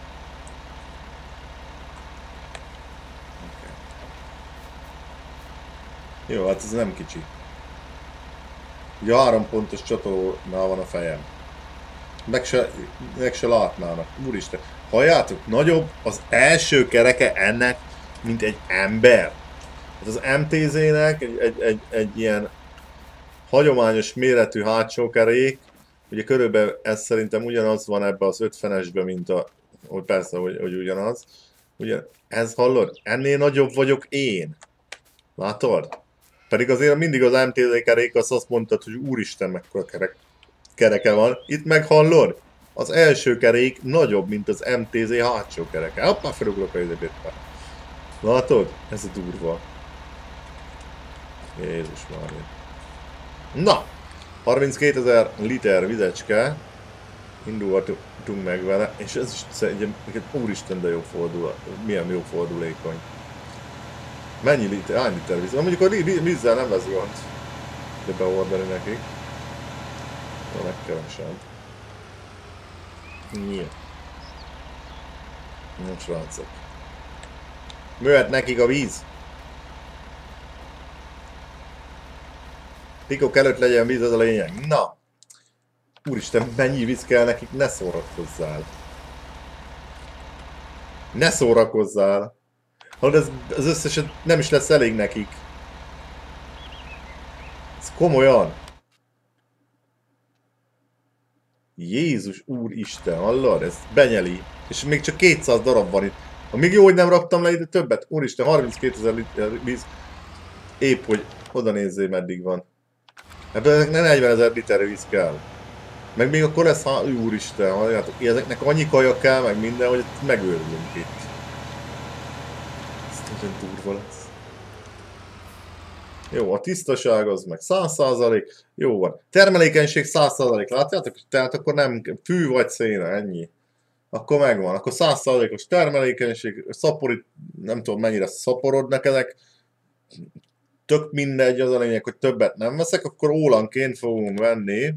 Jó, hát ez nem kicsi. Ugye 3 pontos csatornál van a fejem. Meg se látnának. Úristen. Halljátok, nagyobb az első kereke ennek, mint egy ember. Hát az MTZ-nek egy ilyen hagyományos méretű hátsó kerék, ugye körülbelül ez szerintem ugyanaz van ebbe az 50-esbe, mint a... Persze, hogy ugyanaz. Ugye, ez hallod? Ennél nagyobb vagyok én. Látod? Pedig azért mindig az MTZ kerék azt mondtad, hogy úristen, mekkora kereke van. Itt meg hallod? Az első kerék nagyobb, mint az MTZ hátsó kereke. Hoppá, felugrok a időbérbe. Látod? Ez a durva. Jézus Mária. Na! 32 000 liter vizecske. Indulhatunk meg vele. És ez is szerintem, úristen, de jó fordulat. Milyen jó fordulékony. Mennyi liter? Hány liter víz? Mondjuk a vízzel nem lesz gond. De beordani nekik. A legkeresem. Nyilván. Nem srácok. Möhet nekik a víz. Pikok előtt legyen víz, az a lényeg. Na! Úristen, mennyi víz kell nekik? Ne szórakozzál. Ne szórakozzál. Hallod, az összeset nem is lesz elég nekik. Ez komolyan. Jézus úristen, hallod? Ez benyeli. És még csak 200 darab van itt. Még jó, hogy nem raktam le ide többet. Úristen, 32 000 liter víz. Épp, hogy oda nézzél, meddig van. Ebből 40 000 liter víz kell. Meg még akkor lesz, úristen, halljátok, ezeknek annyi kaja kell, meg minden, hogy megőrülünk itt. Ez nagyon durva lesz. Jó, a tisztaság az meg 100%. Jó van. Termelékenység 100%. Látjátok? Tehát akkor nem fű vagy széna, ennyi. Akkor megvan. Akkor 100%-os termelékenység, szaporít, nem tudom mennyire szaporodnak ezek. Tök mindegy, az a lényeg, hogy többet nem veszek, akkor ólanként fogunk venni.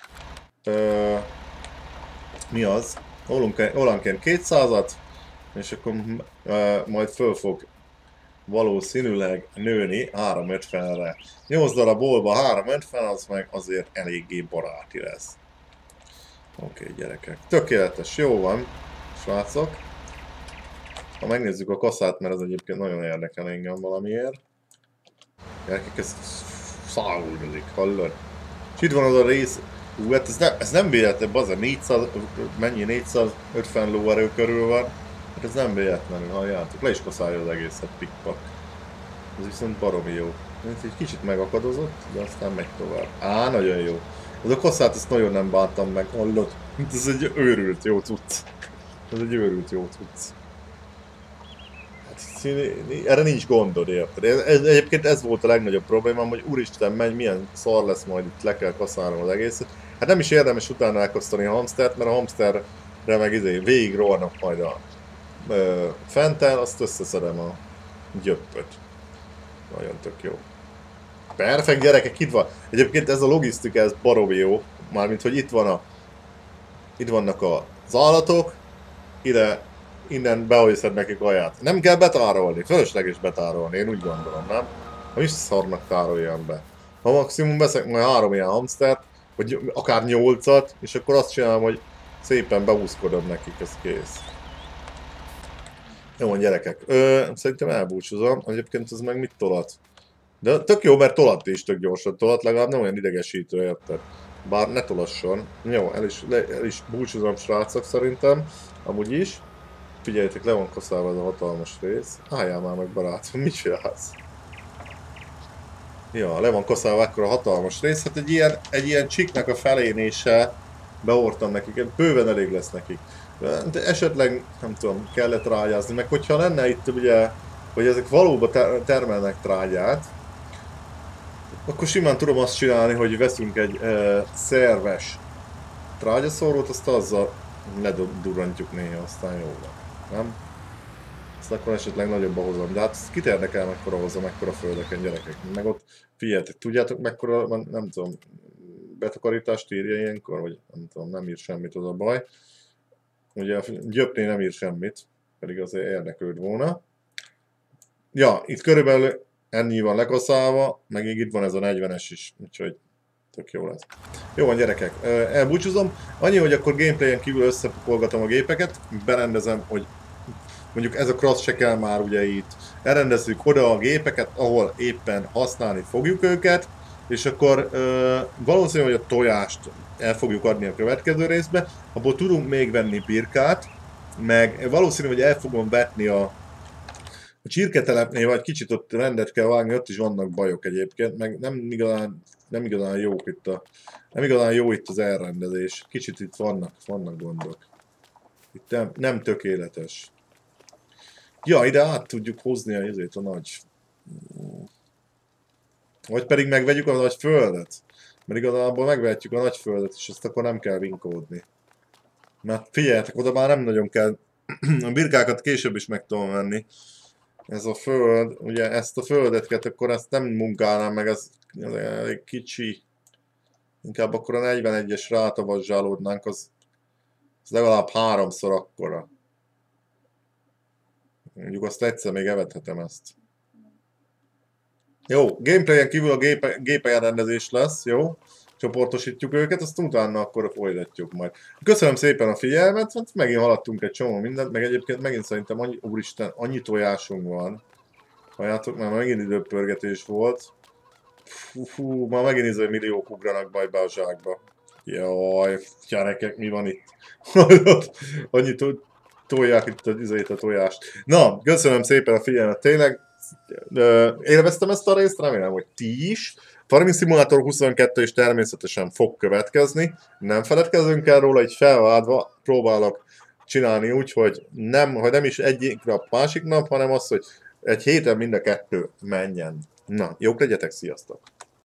Mi az? Ólanként 200-at, és akkor majd föl fog valószínűleg nőni 350-re. 8 darab olva 350, az meg azért eléggé baráti lesz. Oké, gyerekek. Tökéletes, jó van, srácok. Ha megnézzük a kaszát, mert ez egyébként nagyon érdekel engem valamiért. Gyerekek, ez száguldozik, hallod? És itt van az a rész, hát ez nem véletlen, az a 400, mennyi 450 lóerő körül van. Hát ez nem véletlenül, halljátok, le is kaszálja az egészet, pikpak. Ez viszont baromi jó. Egy kicsit megakadozott, de aztán megy tovább. Á, nagyon jó. Ez a kosszát, ezt nagyon nem bántam meg, hallod? Ez egy őrült jó cucc. Ez egy őrült jó cucc. Hát, erre nincs gondod, érted? Egyébként ez volt a legnagyobb problémám, hogy úristen, milyen szar lesz majd itt, le kell kaszálnom az egészet. Hát nem is érdemes utána elkasztani a hamstert, mert a hamsterre meg végig rohannak majd a fenten, azt összeszedem a gyöppöt. Nagyon tök jó. Perfekt, gyerekek, itt van. Egyébként ez a logisztika, ez baromi jó. Mármint, hogy itt vannak az állatok, innen behozzad nekik kaját. Nem kell betárolni, fölösleges betárolni, én úgy gondolom, nem? Nem is szarnak tároljam be. Ha maximum veszek majd 3 ilyen hamstert, vagy akár 8-at, és akkor azt csinálom, hogy szépen beúszkodom nekik, ez kész. Jó van, gyerekek. Szerintem elbúcsúzom. Egyébként ez meg mit tolat? De tök jó, mert tolat is tök gyorsan tolat, legalább nem olyan idegesítő, érted? Bár ne tolasson. Jó, el is búcsúzom, srácok, szerintem. Amúgy is. Figyeljétek, le van kaszálva ez a hatalmas rész. Álljál már meg, barátom, mit csinálsz? Ja, le van kaszálva ekkor a hatalmas rész. Hát egy ilyen csiknek a felénése beortam nekik, bőven elég lesz nekik. De esetleg, nem tudom, kellett trágyázni, meg hogyha lenne itt ugye, hogy ezek valóban termelnek trágyát, akkor simán tudom azt csinálni, hogy veszünk egy szerves trágyaszórót, azt azzal ledurrantjuk néha, aztán jó van, nem? Azt akkor esetleg nagyobba hozom, de hát kit érdekel mekkora hozzam, mekkora földeken, gyerekek. Meg ott, figyeljetek, tudjátok mekkora, nem tudom, betakarítást írja ilyenkor, vagy nem tudom, nem ír semmit, az a baj. Ugye a gyöpné nem ír semmit, pedig azért érdeklőd volna. Ja, itt körülbelül ennyi van lekaszálva, meg még itt van ez a 40-es is, úgyhogy tök jó lesz. Jó van, gyerekek, elbúcsúzom. Annyi, hogy akkor gameplayen kívül összepakolgatom a gépeket, berendezem, hogy mondjuk ez a cross se kell már ugye itt. Elrendezzük oda a gépeket, ahol éppen használni fogjuk őket, és akkor valószínű, hogy a tojást el fogjuk adni a következő részbe, abból tudunk még venni birkát, meg valószínű, hogy el fogom vetni a csirketelepnél, vagy kicsit ott rendet kell vágni, ott is vannak bajok egyébként, meg nem igazán jó itt az elrendezés. Kicsit itt vannak gondok. Itt nem tökéletes. Ja, ide át tudjuk hozni a nagy... Vagy pedig megvegyük a nagy földet. Mert igazából megvehetjük a nagy földet, és ezt akkor nem kell vinkódni. Mert figyeljetek, oda már nem nagyon kell... A birkákat később is meg tudom venni. Ez a föld, ugye ezt a földet, akkor ezt nem munkálnám meg, ez elég kicsi. Inkább akkor a 41-es rátavazzsálódnánk, az legalább 3-szor akkora. Mondjuk azt egyszer még evethetem ezt. Jó, gameplayen kívül a gépelrendezés lesz, jó? Csoportosítjuk őket, azt utána akkor folytatjuk majd. Köszönöm szépen a figyelmet, hát megint haladtunk egy csomó mindent, meg egyébként megint szerintem úristen, annyi tojásunk van. Halljátok, már megint időpörgetés volt. Fú, már megint hogy milliók ugranak be a zsákba. Jaj, gyerekek, mi van itt? Annyit tolják itt a tojást. Na, köszönöm szépen a figyelmet, tényleg. Élveztem ezt a részt, remélem, hogy ti is. Farming Simulator 22 is természetesen fog következni. Nem feledkezzünk el róla, így felváltva próbálok csinálni úgy, hogy nem is egyik nap, másik nap, hanem az, hogy egy héten mind a kettő menjen. Na, jók legyetek, sziasztok!